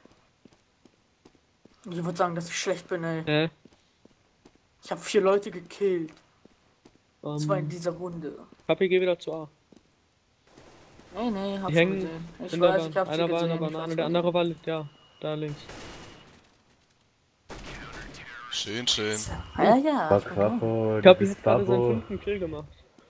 [SPEAKER 1] Ich würde sagen, dass ich schlecht bin, ey.
[SPEAKER 3] Hä?
[SPEAKER 1] Ich habe vier Leute gekillt.
[SPEAKER 3] Um,
[SPEAKER 1] Zwei in dieser Runde.
[SPEAKER 3] Papi, geh wieder zu A.
[SPEAKER 1] Nee, nee, hab
[SPEAKER 3] Die
[SPEAKER 1] schon
[SPEAKER 3] hängen
[SPEAKER 1] gesehen. Ich
[SPEAKER 3] in der
[SPEAKER 1] weiß, ich
[SPEAKER 3] Bahn.
[SPEAKER 1] hab sie
[SPEAKER 3] Einer war in
[SPEAKER 1] gesehen.
[SPEAKER 3] der
[SPEAKER 1] ich
[SPEAKER 3] Banane,
[SPEAKER 1] weiß,
[SPEAKER 3] der
[SPEAKER 1] wo
[SPEAKER 3] andere war ja, da links.
[SPEAKER 2] schön, schön.
[SPEAKER 1] sie- Ja, ja.
[SPEAKER 4] War
[SPEAKER 1] ich bin gut.
[SPEAKER 4] Quapo, du
[SPEAKER 3] Papi
[SPEAKER 4] bist
[SPEAKER 3] hat gerade seinen
[SPEAKER 4] Quapo.
[SPEAKER 3] fünften Kill gemacht.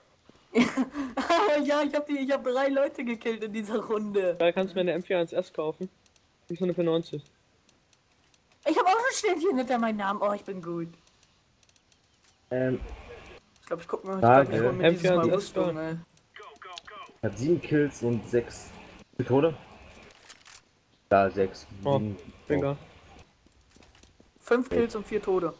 [SPEAKER 1] Ja, ich hab, die, ich hab drei Leute gekillt in dieser Runde.
[SPEAKER 3] Da kannst du mir eine M vier eins S kaufen. fünfhundertneunzig.
[SPEAKER 1] Ich hab auch ein Ständchen hinter meinem Namen. Oh, ich bin gut.
[SPEAKER 4] Ähm,
[SPEAKER 1] Ich glaube, ich guck mir, ich
[SPEAKER 4] Danke.
[SPEAKER 1] glaub, ich hol mir
[SPEAKER 3] M
[SPEAKER 1] dieses Mal
[SPEAKER 3] vier eins
[SPEAKER 1] Rüstung, ey.
[SPEAKER 4] hat sieben Kills und sechs Tode. Da sechs.
[SPEAKER 3] Oh,
[SPEAKER 4] sieben.
[SPEAKER 3] egal.
[SPEAKER 1] Fünf Kills und vier Tode.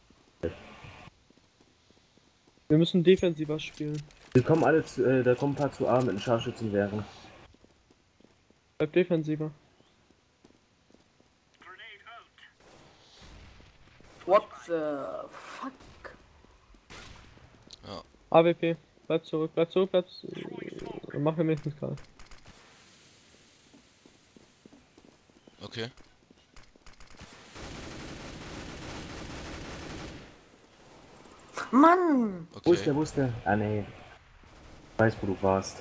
[SPEAKER 3] Wir müssen defensiver spielen.
[SPEAKER 4] Die kommen alle zu, äh, da kommen ein paar zu A mit den Scharfschützenwehren.
[SPEAKER 3] Bleib defensiver.
[SPEAKER 1] What the fuck?
[SPEAKER 3] A W P, bleib zurück, bleib zurück, bleib zurück. Mach wir wenigstens gerade.
[SPEAKER 2] Okay.
[SPEAKER 1] Mann!
[SPEAKER 2] Okay.
[SPEAKER 4] Wo ist der, wo ist der? Ah nee. Ich weiß, wo du warst.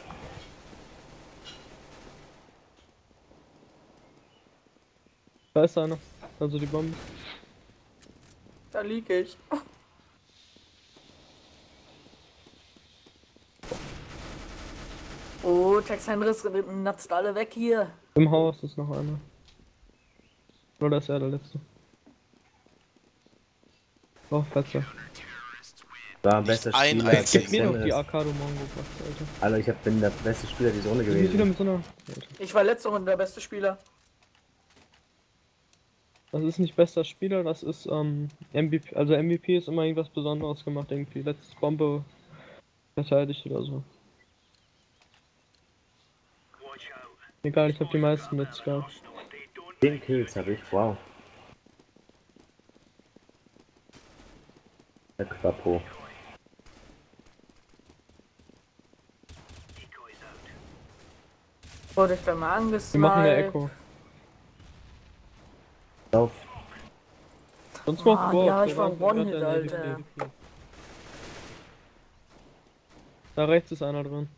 [SPEAKER 3] Da ist einer. Also die Bombe.
[SPEAKER 1] Da lieg ich. Oh, Tex Henrys natzt alle weg hier.
[SPEAKER 3] Im Haus ist noch einer. Oder ist er der letzte? Oh, Fetzer.
[SPEAKER 4] War ein bester
[SPEAKER 2] ein
[SPEAKER 4] Spieler.
[SPEAKER 2] einzigen.
[SPEAKER 3] Gib mir doch die
[SPEAKER 4] Alter,
[SPEAKER 3] Arcado Mongo Box, Alter.
[SPEAKER 4] Alter, ich hab, bin der beste Spieler dieser Runde
[SPEAKER 3] Wir sind wieder
[SPEAKER 4] gewesen.
[SPEAKER 3] mit so einer. Alter.
[SPEAKER 1] Ich war letzte Runde der beste Spieler.
[SPEAKER 3] Das ist nicht bester Spieler, das ist ähm, M V P. Also M V P ist immer irgendwas Besonderes gemacht, irgendwie. Letzte Bombe verteidigt oder so. Egal, ich hab die meisten jetzt gehabt.
[SPEAKER 4] zehn Kills habe ich, wow. Der Quapo.
[SPEAKER 1] Wurde ich da mal
[SPEAKER 3] Wir machen eine
[SPEAKER 1] angesniped.
[SPEAKER 3] Echo.
[SPEAKER 4] Lauf.
[SPEAKER 3] Sonst macht
[SPEAKER 1] Ah,
[SPEAKER 3] Bob,
[SPEAKER 1] ja,
[SPEAKER 3] wir
[SPEAKER 1] ich war
[SPEAKER 3] warten
[SPEAKER 1] One-Hit,
[SPEAKER 3] gerade an die
[SPEAKER 1] Alter.
[SPEAKER 3] Defensive. Da rechts ist einer drin.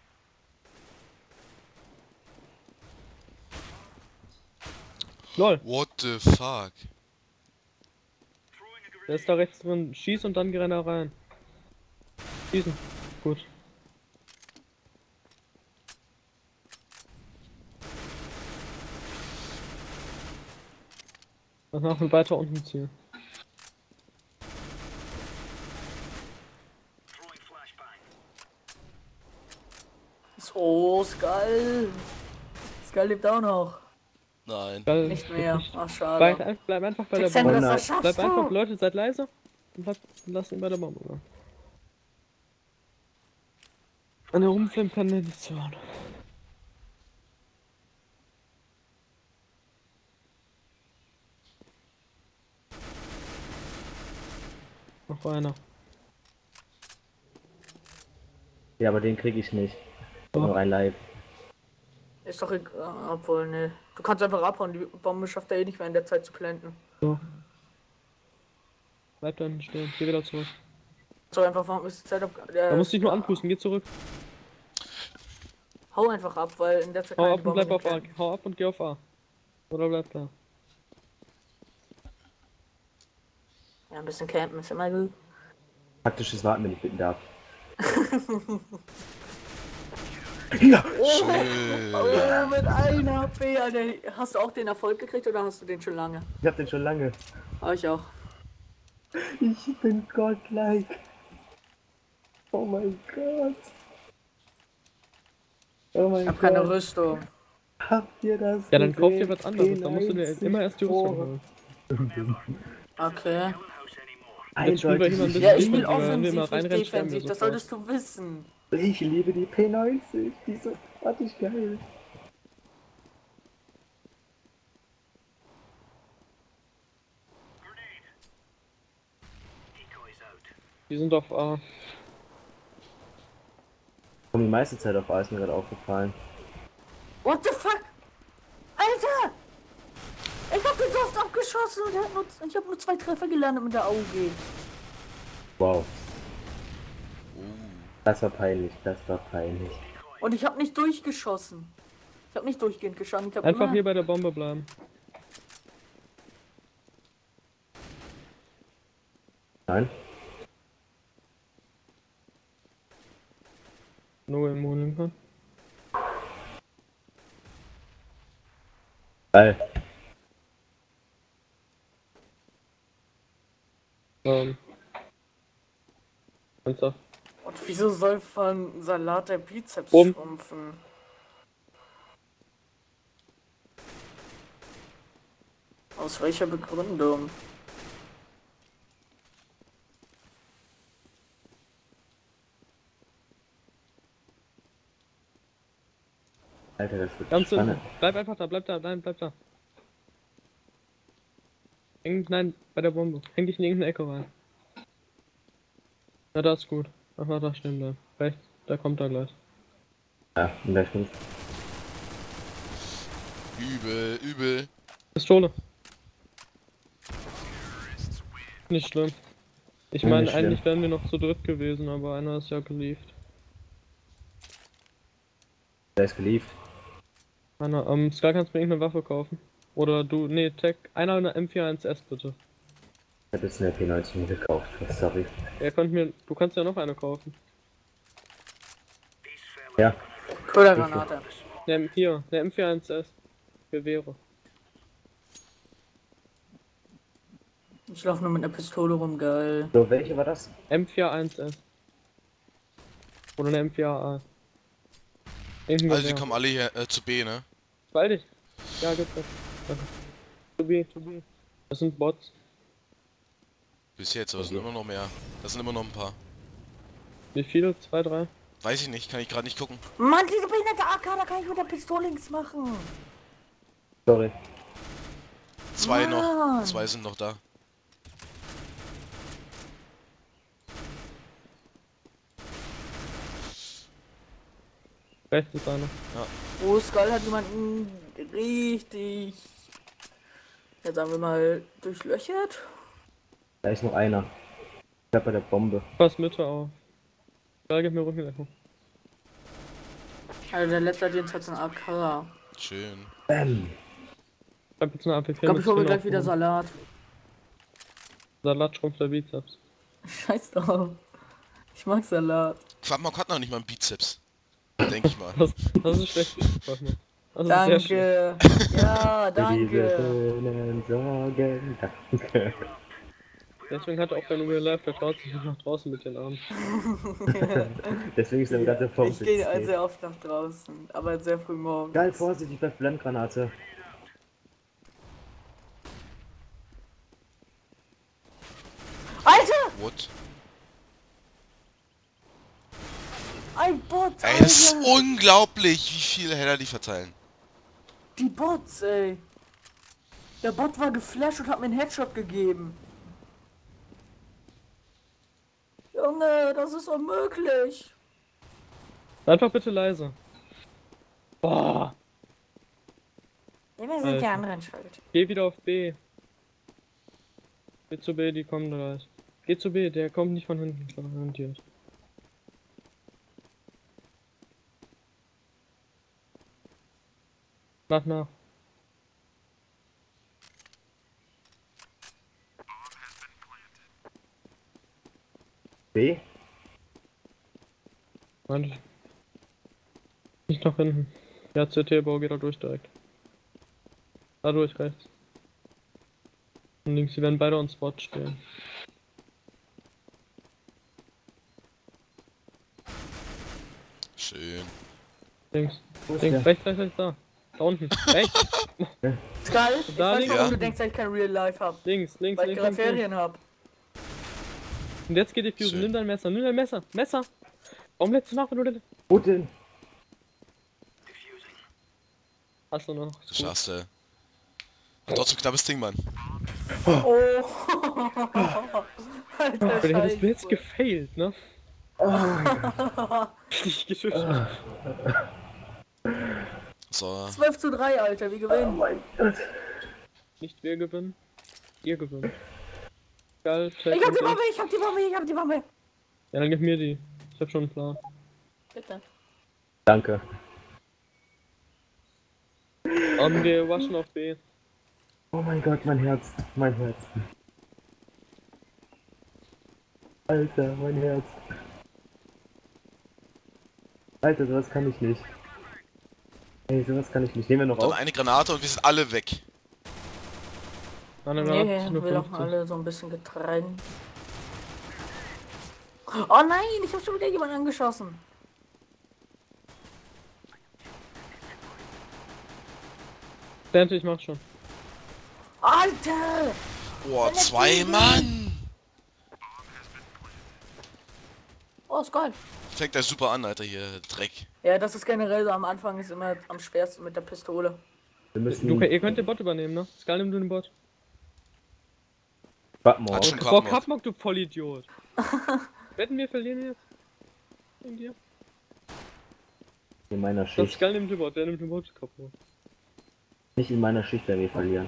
[SPEAKER 3] Lol,
[SPEAKER 2] What the fuck?
[SPEAKER 3] der ist da rechts drin. Schieß und dann geh da rein. Schießen. Gut. Danach und weiter unten ziehen.
[SPEAKER 1] Oh, Skull. Skull lebt auch noch.
[SPEAKER 2] Nein.
[SPEAKER 3] Geil.
[SPEAKER 1] Nicht mehr. Ach,
[SPEAKER 3] Bleib,
[SPEAKER 1] schade.
[SPEAKER 3] ein- bleib einfach bei der
[SPEAKER 1] Tex Henrys,
[SPEAKER 3] Bombe.
[SPEAKER 1] was schaffst
[SPEAKER 3] Bleib einfach,
[SPEAKER 1] du?
[SPEAKER 3] Leute, seid leise. Und bleib, lass ihn bei der Bombe. Oder? Wenn er rumflammt, kann er nichts hören. Noch einer.
[SPEAKER 4] Ja, aber den krieg ich nicht.
[SPEAKER 3] Oh.
[SPEAKER 4] Nur ein Live.
[SPEAKER 1] Ist doch egal. Obwohl, ne. Du kannst einfach abhauen. Die Bombe schafft er eh nicht mehr in der Zeit zu planten.
[SPEAKER 3] So. Bleib dann stehen. Geh wieder zurück.
[SPEAKER 1] So einfach, warum ist die Zeit ab. Äh,
[SPEAKER 3] Da musst du dich nur anpusten. Geh zurück.
[SPEAKER 1] Hau einfach ab, weil in der Zeit
[SPEAKER 3] Hau
[SPEAKER 1] kann
[SPEAKER 3] ab
[SPEAKER 1] die
[SPEAKER 3] und
[SPEAKER 1] Bombe
[SPEAKER 3] bleib auf
[SPEAKER 1] nicht
[SPEAKER 3] A.
[SPEAKER 1] planten.
[SPEAKER 3] Hau ab und geh auf A. Oder bleib da.
[SPEAKER 1] Ja, ein bisschen campen ist immer gut.
[SPEAKER 4] Taktisches Warten, wenn ich bitten darf.
[SPEAKER 2] Schön.
[SPEAKER 1] Oh, mit einer H P, Alter. Hast du auch den Erfolg gekriegt oder hast du den schon lange?
[SPEAKER 4] Ich hab den schon lange.
[SPEAKER 1] Ah, ich auch.
[SPEAKER 4] Ich bin godlike. Oh mein Gott. Oh mein
[SPEAKER 1] Ich hab
[SPEAKER 4] Gott.
[SPEAKER 1] keine Rüstung.
[SPEAKER 4] Habt ihr das
[SPEAKER 3] Ja, dann kauf dir
[SPEAKER 4] gesehen?
[SPEAKER 3] was anderes. Da musst du dir
[SPEAKER 4] einundneunzig
[SPEAKER 3] immer erst die Rüstung
[SPEAKER 4] Tore.
[SPEAKER 3] holen.
[SPEAKER 1] Okay.
[SPEAKER 3] Jetzt spielen wir
[SPEAKER 4] Eindeutig.
[SPEAKER 3] hier mal ein bisschen
[SPEAKER 1] Ja, ich
[SPEAKER 3] defensiv,
[SPEAKER 1] spiele
[SPEAKER 3] weil wenn wir mal
[SPEAKER 1] offensiv, nicht
[SPEAKER 3] reinrennen, sterben wir
[SPEAKER 1] defensiv. Das
[SPEAKER 3] sofort.
[SPEAKER 1] solltest du wissen.
[SPEAKER 4] Ich liebe die P neunzig. Die ist so fertig geil.
[SPEAKER 3] Die sind auf A.
[SPEAKER 4] Komm die meiste Zeit auf A, ist mir gerade aufgefallen.
[SPEAKER 1] What the fuck? Alter! Ich hab den so oft abgeschossen und er hat nur, ich hab nur zwei Treffer gelandet mit der A U G.
[SPEAKER 4] Wow. Das war peinlich, das war peinlich.
[SPEAKER 1] Und ich hab nicht durchgeschossen. Ich hab nicht durchgehend geschossen. Ich hab
[SPEAKER 3] Einfach
[SPEAKER 1] immer...
[SPEAKER 3] hier bei der Bombe bleiben.
[SPEAKER 4] Nein?
[SPEAKER 3] Nur im holen kann.
[SPEAKER 4] Geil.
[SPEAKER 3] Ähm. Ernsthaft?
[SPEAKER 1] Und wieso soll von Salat der Bizeps
[SPEAKER 3] Oben.
[SPEAKER 1] schrumpfen? Aus welcher Begründung?
[SPEAKER 4] Alter, das wird
[SPEAKER 3] Ganz
[SPEAKER 4] spannend.
[SPEAKER 3] hinten. Bleib einfach da, bleib da, nein, bleib da. Häng, nein, bei der Bombe. Häng dich in irgendeine Ecke rein. Na, das ist gut. Einfach da stehen bleiben. Rechts, da kommt er gleich.
[SPEAKER 4] Ja, und da stimmt.
[SPEAKER 2] Übel, übel.
[SPEAKER 3] Pistole. Nicht schlimm. Ich
[SPEAKER 4] Ja,
[SPEAKER 3] meine,
[SPEAKER 4] nicht schlimm.
[SPEAKER 3] eigentlich wären wir noch zu dritt gewesen, aber einer ist ja gelieft.
[SPEAKER 4] Der ist gelieft.
[SPEAKER 3] Einer, ähm, Sky, kannst du mir irgendeine Waffe kaufen? Oder du, nee, Tech, einer eine M vier eins S bitte.
[SPEAKER 4] Ich hab jetzt eine P neunzehn gekauft. Sorry.
[SPEAKER 3] Er konnte mir, du kannst ja noch eine kaufen.
[SPEAKER 4] Ja,
[SPEAKER 1] Ködergranate.
[SPEAKER 3] Ne, hier, der M vier eins S. Gewehre.
[SPEAKER 1] Ich laufe nur mit einer Pistole rum, geil.
[SPEAKER 4] so, welche war das?
[SPEAKER 3] M vier eins S. Oder eine M vier A. Irgendein
[SPEAKER 2] Also die
[SPEAKER 3] Gewehr.
[SPEAKER 2] kommen alle hier äh, zu B, ne?
[SPEAKER 3] Beeil dich. Ja, gibt's das. Danke. To be, to be. Das sind Bots.
[SPEAKER 2] Bis jetzt, aber es sind immer noch mehr. Das sind immer noch ein paar.
[SPEAKER 3] Wie viele? Zwei, drei?
[SPEAKER 2] Weiß ich nicht, kann ich gerade nicht gucken.
[SPEAKER 1] Mann, diese behinderte A K, da kann ich mit der Pistole nichts machen.
[SPEAKER 4] Sorry.
[SPEAKER 2] Zwei noch.
[SPEAKER 1] Mann.
[SPEAKER 2] Zwei sind noch da.
[SPEAKER 3] Rechts ist einer.
[SPEAKER 1] Oh, Skull hat jemanden richtig, jetzt sagen wir mal, durchlöchert.
[SPEAKER 4] Da ist noch einer. Ich hab bei der Bombe.
[SPEAKER 3] Pass Mitte auf. Da gib mir Rückendeckung.
[SPEAKER 1] Also der letzte Dienst hat so eine A K.
[SPEAKER 2] Schön.
[SPEAKER 4] Bäm.
[SPEAKER 3] Ich hab jetzt eine A P vier.
[SPEAKER 1] Ich glaube, ich hole mir
[SPEAKER 3] mit
[SPEAKER 1] gleich wieder
[SPEAKER 3] Salat.
[SPEAKER 1] Salat.
[SPEAKER 3] Salat schrumpft der Bizeps.
[SPEAKER 1] Scheiß drauf. Ich mag Salat.
[SPEAKER 2] Quackmock hat noch nicht mal einen Bizeps. Denke ich mal.
[SPEAKER 3] Das, das ist schlecht. Warte mal. Das ist sehr schlecht.
[SPEAKER 1] Danke. Ja,
[SPEAKER 4] Für diese
[SPEAKER 1] danke.
[SPEAKER 4] schönen Sorgen. Danke.
[SPEAKER 3] Deswegen hat er auch dein Real Life, der traut sich nicht nach draußen mit den Armen.
[SPEAKER 4] Deswegen ist der ganze Form.
[SPEAKER 1] Ich gehe also sehr oft nach draußen, aber sehr früh morgens.
[SPEAKER 4] Geil, vorsichtig bei Blendgranate.
[SPEAKER 1] Alter!
[SPEAKER 2] What?
[SPEAKER 1] Ein Bot!
[SPEAKER 2] Ey, das ist
[SPEAKER 1] Alter.
[SPEAKER 2] unglaublich, wie viele Header die verteilen.
[SPEAKER 1] Die Bots, ey! Der Bot war geflasht und hat mir einen Headshot gegeben. Junge, das ist unmöglich.
[SPEAKER 3] Einfach bitte leise. Boah.
[SPEAKER 1] Ja, wir sind
[SPEAKER 3] Alter.
[SPEAKER 1] die anderen schuld.
[SPEAKER 3] Geh wieder auf B. Geh zu B, die kommen gleich. Geh zu B, der kommt nicht von hinten garantiert. Nach, nach.
[SPEAKER 4] B?
[SPEAKER 3] Warte. Nicht nach hinten. Ja, C T-Bau geht da durch direkt. Da durch, rechts. Und links, die werden beide on Spot stehen.
[SPEAKER 2] Schön.
[SPEAKER 3] Links,
[SPEAKER 4] Wo ist
[SPEAKER 3] links,
[SPEAKER 4] der?
[SPEAKER 3] rechts, rechts, rechts, da. Da unten. Rechts,
[SPEAKER 1] Skull, ich
[SPEAKER 3] Da
[SPEAKER 1] weiß
[SPEAKER 3] links.
[SPEAKER 1] warum du
[SPEAKER 3] Ja.
[SPEAKER 1] denkst, dass ich kein Real Life hab.
[SPEAKER 3] links, links,
[SPEAKER 1] Weil ich
[SPEAKER 3] links,
[SPEAKER 1] gerade
[SPEAKER 3] links, links.
[SPEAKER 1] Ferien hab.
[SPEAKER 3] Und jetzt geht die Fuse.
[SPEAKER 2] Schön.
[SPEAKER 3] Nimm dein Messer, nimm dein Messer. Messer! Warum lädst du nach, wenn du den...
[SPEAKER 4] Wo denn?
[SPEAKER 3] Hast du noch? Ist
[SPEAKER 2] Das
[SPEAKER 3] gut.
[SPEAKER 2] schaffst du. Doch so knappes Ding, Mann.
[SPEAKER 1] Oh. Alter,
[SPEAKER 3] Aber der hättest du jetzt
[SPEAKER 1] Scheiße.
[SPEAKER 3] gefailt, ne?
[SPEAKER 4] Oh mein Gott.
[SPEAKER 3] Nicht geschüchtert.
[SPEAKER 2] So.
[SPEAKER 1] zwölf zu drei, Alter, wir
[SPEAKER 4] Oh
[SPEAKER 1] gewinnen.
[SPEAKER 4] mein Gott.
[SPEAKER 3] Nicht wir gewinnen, ihr gewinnt. Geil, check
[SPEAKER 1] Ich hab
[SPEAKER 3] und
[SPEAKER 1] die Bombe, ich hab die Bombe, ich hab die Bombe.
[SPEAKER 3] Ja, dann gib mir die. Ich hab schon einen Plan.
[SPEAKER 1] Bitte.
[SPEAKER 4] Danke.
[SPEAKER 3] Um, wir waschen auf B.
[SPEAKER 4] Oh mein Gott, mein Herz. Mein Herz. Alter, mein Herz. Alter, sowas kann ich nicht. Ey, sowas kann ich nicht. Nehmen wir noch
[SPEAKER 2] Dann
[SPEAKER 4] auf.
[SPEAKER 2] eine Granate und wir sind alle weg.
[SPEAKER 3] Meine
[SPEAKER 1] Nee,
[SPEAKER 3] Granate ist nur
[SPEAKER 1] wir laufen
[SPEAKER 3] fünfzehn.
[SPEAKER 1] alle so ein bisschen getrennt. Oh nein, ich hab schon wieder jemanden angeschossen.
[SPEAKER 3] Dante, ich mach schon.
[SPEAKER 1] Alter!
[SPEAKER 2] Boah, zwei Mann!
[SPEAKER 1] Oh, ist geil.
[SPEAKER 2] Fängt der super an, Alter, hier, Dreck.
[SPEAKER 1] Ja, das ist generell so am Anfang ist immer am schwersten mit der Pistole.
[SPEAKER 4] Wir müssen...
[SPEAKER 3] Luca, ihr könnt den Bot übernehmen, ne? Skal, nimm du den Bot.
[SPEAKER 4] Batmore.
[SPEAKER 2] Hat schon
[SPEAKER 3] Boah,
[SPEAKER 2] Quapmog.
[SPEAKER 3] Kapmok, du Vollidiot. Wetten wir verlieren jetzt? Wegen dir?
[SPEAKER 4] In meiner
[SPEAKER 3] Das
[SPEAKER 4] Schicht.
[SPEAKER 3] Skal nimmt den Bot, der nimmt den Bot, Kapmok.
[SPEAKER 4] Nicht in meiner Schicht, wenn wir verlieren.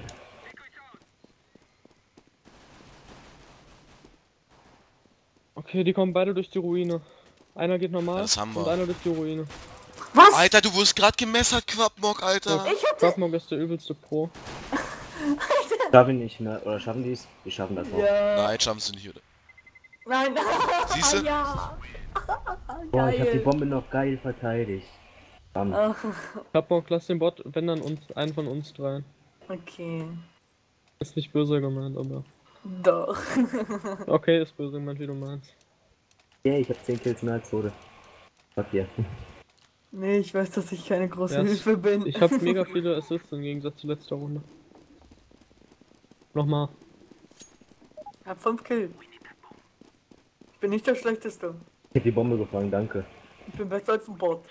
[SPEAKER 3] Okay, die kommen beide durch die Ruine. Einer geht normal
[SPEAKER 2] Ja, das haben wir.
[SPEAKER 3] und einer durch die Ruine.
[SPEAKER 1] Was?
[SPEAKER 2] Alter, du wurdest gerade gemessert, Quapmog, Alter.
[SPEAKER 1] Ich hatte...
[SPEAKER 3] Kapmok ist der übelste Pro.
[SPEAKER 4] Schaffen wir nicht mehr, oder schaffen die es? Die schaffen das auch.
[SPEAKER 1] Ja.
[SPEAKER 2] Nein, schaffst du nicht, oder?
[SPEAKER 1] Nein.
[SPEAKER 2] Siehst du?
[SPEAKER 1] Ja.
[SPEAKER 4] Boah, ich hab die
[SPEAKER 1] Geil.
[SPEAKER 4] Bombe noch geil verteidigt. Bam.
[SPEAKER 1] Ach,
[SPEAKER 3] Kapmok, lass den Bot, wenn dann uns, einen von uns dreien.
[SPEAKER 1] okay.
[SPEAKER 3] Ist nicht böse gemeint, aber...
[SPEAKER 1] Doch.
[SPEAKER 3] Okay, ist böse gemeint, wie du meinst.
[SPEAKER 4] Yeah, ich hab zehn Kills mehr als Tode. Fuck dir.
[SPEAKER 1] Nee, ich weiß, dass ich keine große
[SPEAKER 3] Ja,
[SPEAKER 1] Hilfe bin.
[SPEAKER 3] Ich habe mega viele Assists im Gegensatz zur letzten Runde. Nochmal.
[SPEAKER 1] Ich hab fünf Kills. Ich bin nicht der Schlechteste.
[SPEAKER 4] Ich hab die Bombe gefangen, danke.
[SPEAKER 1] Ich bin besser als ein Bot.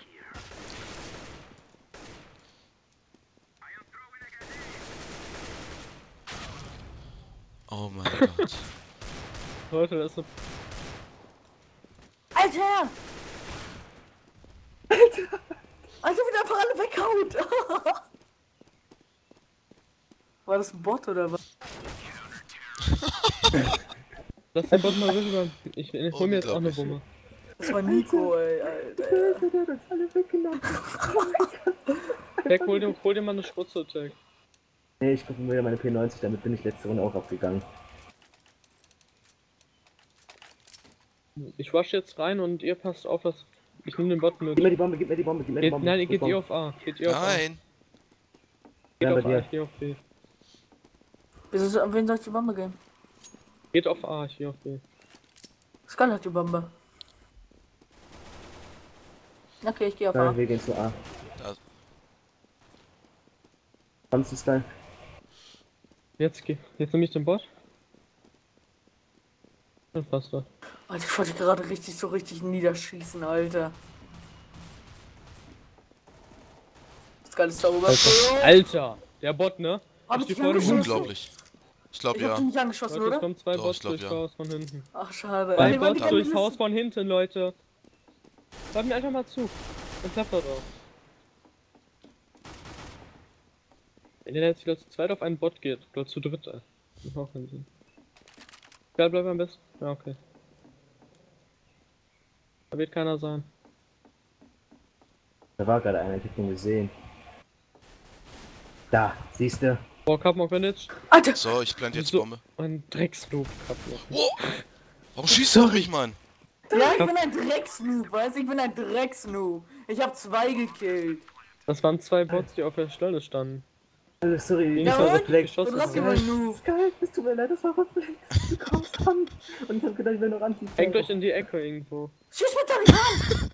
[SPEAKER 2] Oh mein Gott.
[SPEAKER 3] Leute, das ist eine...
[SPEAKER 1] Alter! Alter! Alter, wie der einfach alle weghaut! War das ein Bot oder was?
[SPEAKER 3] Lass den Bot mal rüber. Ich, ich hol mir jetzt auch eine
[SPEAKER 2] Unglaublich.
[SPEAKER 3] Bombe.
[SPEAKER 1] Das war Nico, ey, Alter.
[SPEAKER 4] Der hat uns alle weggenommen.
[SPEAKER 3] Jack, hol dir, hol dir mal eine Spritze, Jack.
[SPEAKER 4] Nee, ich gucke mir wieder meine P neunzig, damit bin ich letzte Runde auch abgegangen.
[SPEAKER 3] Ich rush jetzt rein und ihr passt auf, dass... Ich nehme den Bot mit.
[SPEAKER 4] Gib mir die Bombe, gib mir die Bombe, gib mir die
[SPEAKER 3] Geht,
[SPEAKER 4] Bombe.
[SPEAKER 3] nein, ihr
[SPEAKER 4] Gib
[SPEAKER 3] geht
[SPEAKER 4] Bombe.
[SPEAKER 3] eh auf A. Geht ihr auf A.
[SPEAKER 2] Nein.
[SPEAKER 3] Geht
[SPEAKER 4] Ja,
[SPEAKER 3] auf
[SPEAKER 4] bei
[SPEAKER 3] A,
[SPEAKER 4] dir.
[SPEAKER 3] ich geh auf B.
[SPEAKER 1] Wieso, an wen soll ich die Bombe geben?
[SPEAKER 3] Geht auf A, ich geh auf B.
[SPEAKER 1] Skull hat die Bombe. Okay, ich gehe auf
[SPEAKER 4] Ja,
[SPEAKER 1] A.
[SPEAKER 4] wir gehen zu A.
[SPEAKER 2] Da-
[SPEAKER 4] Kommst du, Sky?
[SPEAKER 3] Jetzt geh. Jetzt nehme ich den Bot. Dann passt das.
[SPEAKER 1] Alter, ich wollte gerade richtig so richtig niederschießen, Alter. Skull ist darüber.
[SPEAKER 3] Alter, Alter, der Bot, ne?
[SPEAKER 1] Hab
[SPEAKER 3] Ich
[SPEAKER 1] ich
[SPEAKER 3] die vorne
[SPEAKER 1] angeschossen?
[SPEAKER 2] Unglaublich. Ich glaube
[SPEAKER 1] Ich hab
[SPEAKER 2] ja.
[SPEAKER 1] die nicht angeschossen,
[SPEAKER 3] Leute, es
[SPEAKER 1] oder?
[SPEAKER 3] kommen zwei
[SPEAKER 2] Doch,
[SPEAKER 3] Bots
[SPEAKER 2] ich glaub,
[SPEAKER 3] durchs
[SPEAKER 2] ja.
[SPEAKER 3] Haus von hinten.
[SPEAKER 1] Ach, schade.
[SPEAKER 3] Zwei
[SPEAKER 1] Ey,
[SPEAKER 3] Bots
[SPEAKER 1] Mann,
[SPEAKER 3] durchs
[SPEAKER 1] die
[SPEAKER 3] Haus von hinten, Leute. Hört mir einfach mal zu. Dann klappt das auch. Wenn ihr jetzt wieder zu zweit auf einen Bot geht, oder zu dritt, ey. Das macht auch keinen Sinn. Wer bleibt am besten? Ja, okay. Da wird keiner sein.
[SPEAKER 4] Da war gerade einer, ich hab ihn gesehen. Da, siehst du?
[SPEAKER 3] Boah, Kapmok, wenn jetzt...
[SPEAKER 1] Alter!
[SPEAKER 2] So, ich plant jetzt
[SPEAKER 3] So-
[SPEAKER 2] Bombe.
[SPEAKER 3] Ein Drecksloop, Kapmok.
[SPEAKER 2] Oh! Warum schießt du auf mich, Mann?
[SPEAKER 1] Ja, ich bin ein Drecksnoob, weißt du? Ich bin ein Drecksnoob. Ich hab zwei gekillt.
[SPEAKER 3] Das waren zwei Bots, die auf der Stelle standen.
[SPEAKER 4] Also, sorry,
[SPEAKER 3] Ja,
[SPEAKER 4] das war
[SPEAKER 1] und?
[SPEAKER 4] Reflex.
[SPEAKER 3] Geschossen
[SPEAKER 1] Und trotzdem
[SPEAKER 3] haben.
[SPEAKER 1] ein Noob.
[SPEAKER 4] Sky, es tut mir leid, das war Reflex. Du kommst an. Und ich hab gedacht, ich wäre noch anti.
[SPEAKER 3] Hängt euch in die Ecke irgendwo.
[SPEAKER 1] Schieß mit deinem Hand!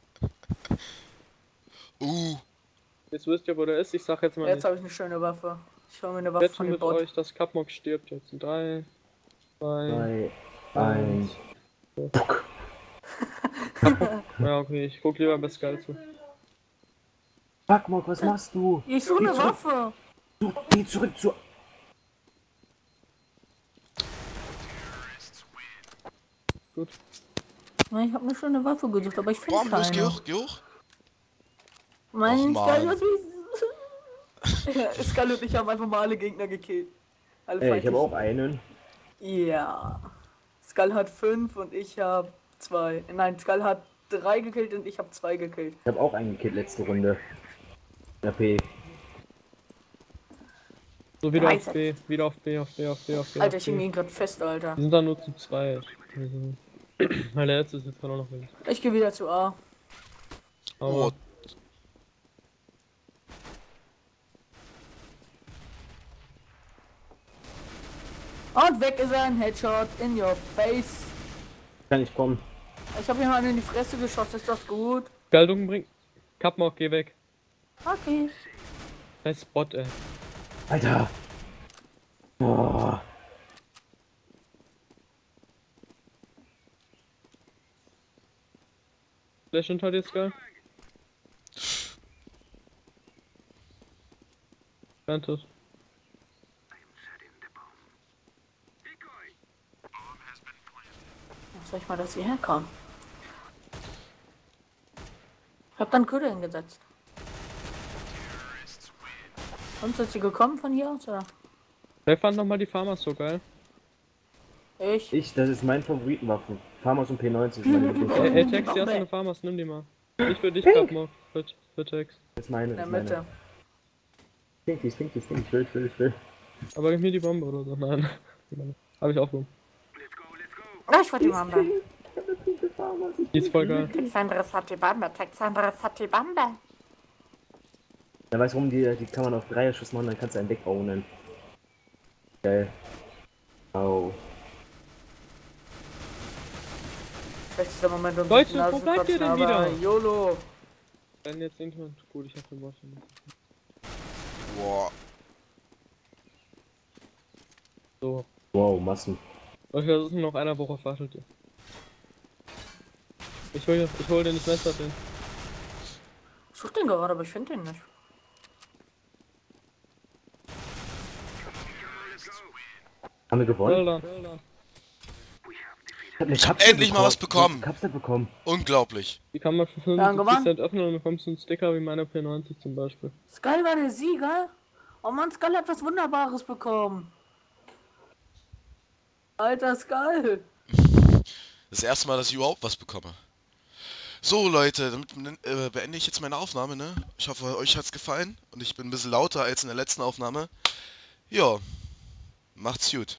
[SPEAKER 2] Uh.
[SPEAKER 3] Jetzt wisst ihr, wo der ist. Ich sag jetzt mal
[SPEAKER 1] Jetzt
[SPEAKER 3] nicht.
[SPEAKER 1] habe ich eine schöne Waffe. Ich hol mir eine
[SPEAKER 3] Ich
[SPEAKER 1] Waffe
[SPEAKER 3] wette
[SPEAKER 1] von dem
[SPEAKER 3] mit
[SPEAKER 1] Bot.
[SPEAKER 3] euch, dass Kapmok stirbt jetzt. Drei, zwei,
[SPEAKER 4] Zwei, eins.
[SPEAKER 3] ja okay, ich guck lieber bei Sky zu.
[SPEAKER 4] Backmock, was machst du?
[SPEAKER 1] Ich suche eine
[SPEAKER 4] Geh zurück.
[SPEAKER 1] Waffe.
[SPEAKER 4] Du, geh zurück zu.
[SPEAKER 3] Gut.
[SPEAKER 1] Nein, ich habe eine schöne Waffe gesucht, aber ich finde
[SPEAKER 2] Boah, los, geh
[SPEAKER 1] keine.
[SPEAKER 2] hoch, geh hoch.
[SPEAKER 1] Mein
[SPEAKER 2] Och,
[SPEAKER 1] Skull,
[SPEAKER 2] Mann.
[SPEAKER 1] was wie... Skull und ich haben einfach mal alle Gegner gekillt. Alle
[SPEAKER 4] Ey, ich habe
[SPEAKER 1] feindlichen.
[SPEAKER 4] auch einen.
[SPEAKER 1] Ja. Skull hat fünf und ich habe zwei. Nein, Skull hat drei gekillt und ich habe zwei gekillt.
[SPEAKER 4] Ich habe auch einen gekillt letzte Runde. R P.
[SPEAKER 3] So, wieder
[SPEAKER 1] Nice.
[SPEAKER 3] auf B, wieder auf B, auf B, auf B, auf B.
[SPEAKER 1] Alter,
[SPEAKER 3] auf
[SPEAKER 1] ich
[SPEAKER 3] B.
[SPEAKER 1] hing ihn gerade fest, Alter.
[SPEAKER 3] Wir sind da nur zu zweit. Also, weil der letzte ist jetzt gerade noch weg.
[SPEAKER 1] Ich gehe wieder zu A.
[SPEAKER 3] Aber
[SPEAKER 2] Oh,
[SPEAKER 1] Und weg ist er, ein Headshot in your face.
[SPEAKER 4] Kann ich kommen.
[SPEAKER 1] Ich habe ihm mal in die Fresse geschossen, ist das gut?
[SPEAKER 3] Galdung bringt. Kapmok, geh weg.
[SPEAKER 1] Okay.
[SPEAKER 3] Scheiß Spot, ey.
[SPEAKER 4] Alter! Oh.
[SPEAKER 3] Flash unter dir, Sky. Planted.
[SPEAKER 1] Soll ich mal, dass sie herkommen? Ich hab dann Köder hingesetzt. Und sind sie gekommen von hier aus, oder?
[SPEAKER 3] Wer fand nochmal die Farmers so geil?
[SPEAKER 1] Ich.
[SPEAKER 4] Ich, das ist mein Favoritenwaffen. Farmers und P neunzig ist meine
[SPEAKER 3] Ey,
[SPEAKER 4] Lieblingswaffe.
[SPEAKER 3] ey Tex, die hast du eine Farmers, nimm die mal. Ich für dich, Kapmo. Für, für Tex.
[SPEAKER 4] Das ist meine,
[SPEAKER 1] In der
[SPEAKER 4] das ist
[SPEAKER 1] Mitte.
[SPEAKER 4] meine. Stinky, stinky, stinky, ich will, ich will, ich will.
[SPEAKER 3] Aber gib mir die Bombe oder so. Nein. Hab ich aufgehoben.
[SPEAKER 1] Ah, ich wollte die Bombe.
[SPEAKER 3] Die ist voll geil.
[SPEAKER 1] Texandres hat die Bombe. Texandres hat die Bombe.
[SPEAKER 4] Da weißt du warum, die, die kann man auf Dreierschuss machen, dann kannst du ein Deck ownen. Geil. Au.
[SPEAKER 1] Schlechtester Moment, um
[SPEAKER 3] Leute,
[SPEAKER 1] die Nase
[SPEAKER 3] wo
[SPEAKER 1] zu
[SPEAKER 3] bleibt ihr
[SPEAKER 1] kotzen,
[SPEAKER 3] denn
[SPEAKER 1] aber
[SPEAKER 3] wieder?
[SPEAKER 1] YOLO.
[SPEAKER 3] Wenn jetzt irgendjemand. Gut, ich hab den Boss schon.
[SPEAKER 2] Boah.
[SPEAKER 3] So.
[SPEAKER 4] Wow, Massen.
[SPEAKER 3] Leute, das ist nur noch einer Woche, wartet ihr. Ich hol, ich hol den, ich messer den.
[SPEAKER 1] Ich such den gerade, aber ich finde den nicht.
[SPEAKER 4] Haben wir gewonnen?
[SPEAKER 3] Well done, well done.
[SPEAKER 4] Ich hab, eine
[SPEAKER 2] Ich hab
[SPEAKER 4] Kapsel
[SPEAKER 2] endlich mal was bekommen.
[SPEAKER 4] Ich hab Kapsel bekommen.
[SPEAKER 2] Unglaublich.
[SPEAKER 3] Die kann man für
[SPEAKER 1] Ja,
[SPEAKER 3] fünfundsiebzig
[SPEAKER 1] gewonnen.
[SPEAKER 3] Cent öffnen und bekommst du einen Sticker wie meine P neunzig zum Beispiel.
[SPEAKER 1] Skull war der Sieger. Oh Mann, Skull hat was Wunderbares bekommen. Alter Skull.
[SPEAKER 2] Das erste Mal, dass ich überhaupt was bekomme. So Leute, damit äh, beende ich jetzt meine Aufnahme, ne? Ich hoffe, euch hat's gefallen und ich bin ein bisschen lauter als in der letzten Aufnahme. Ja, macht's gut.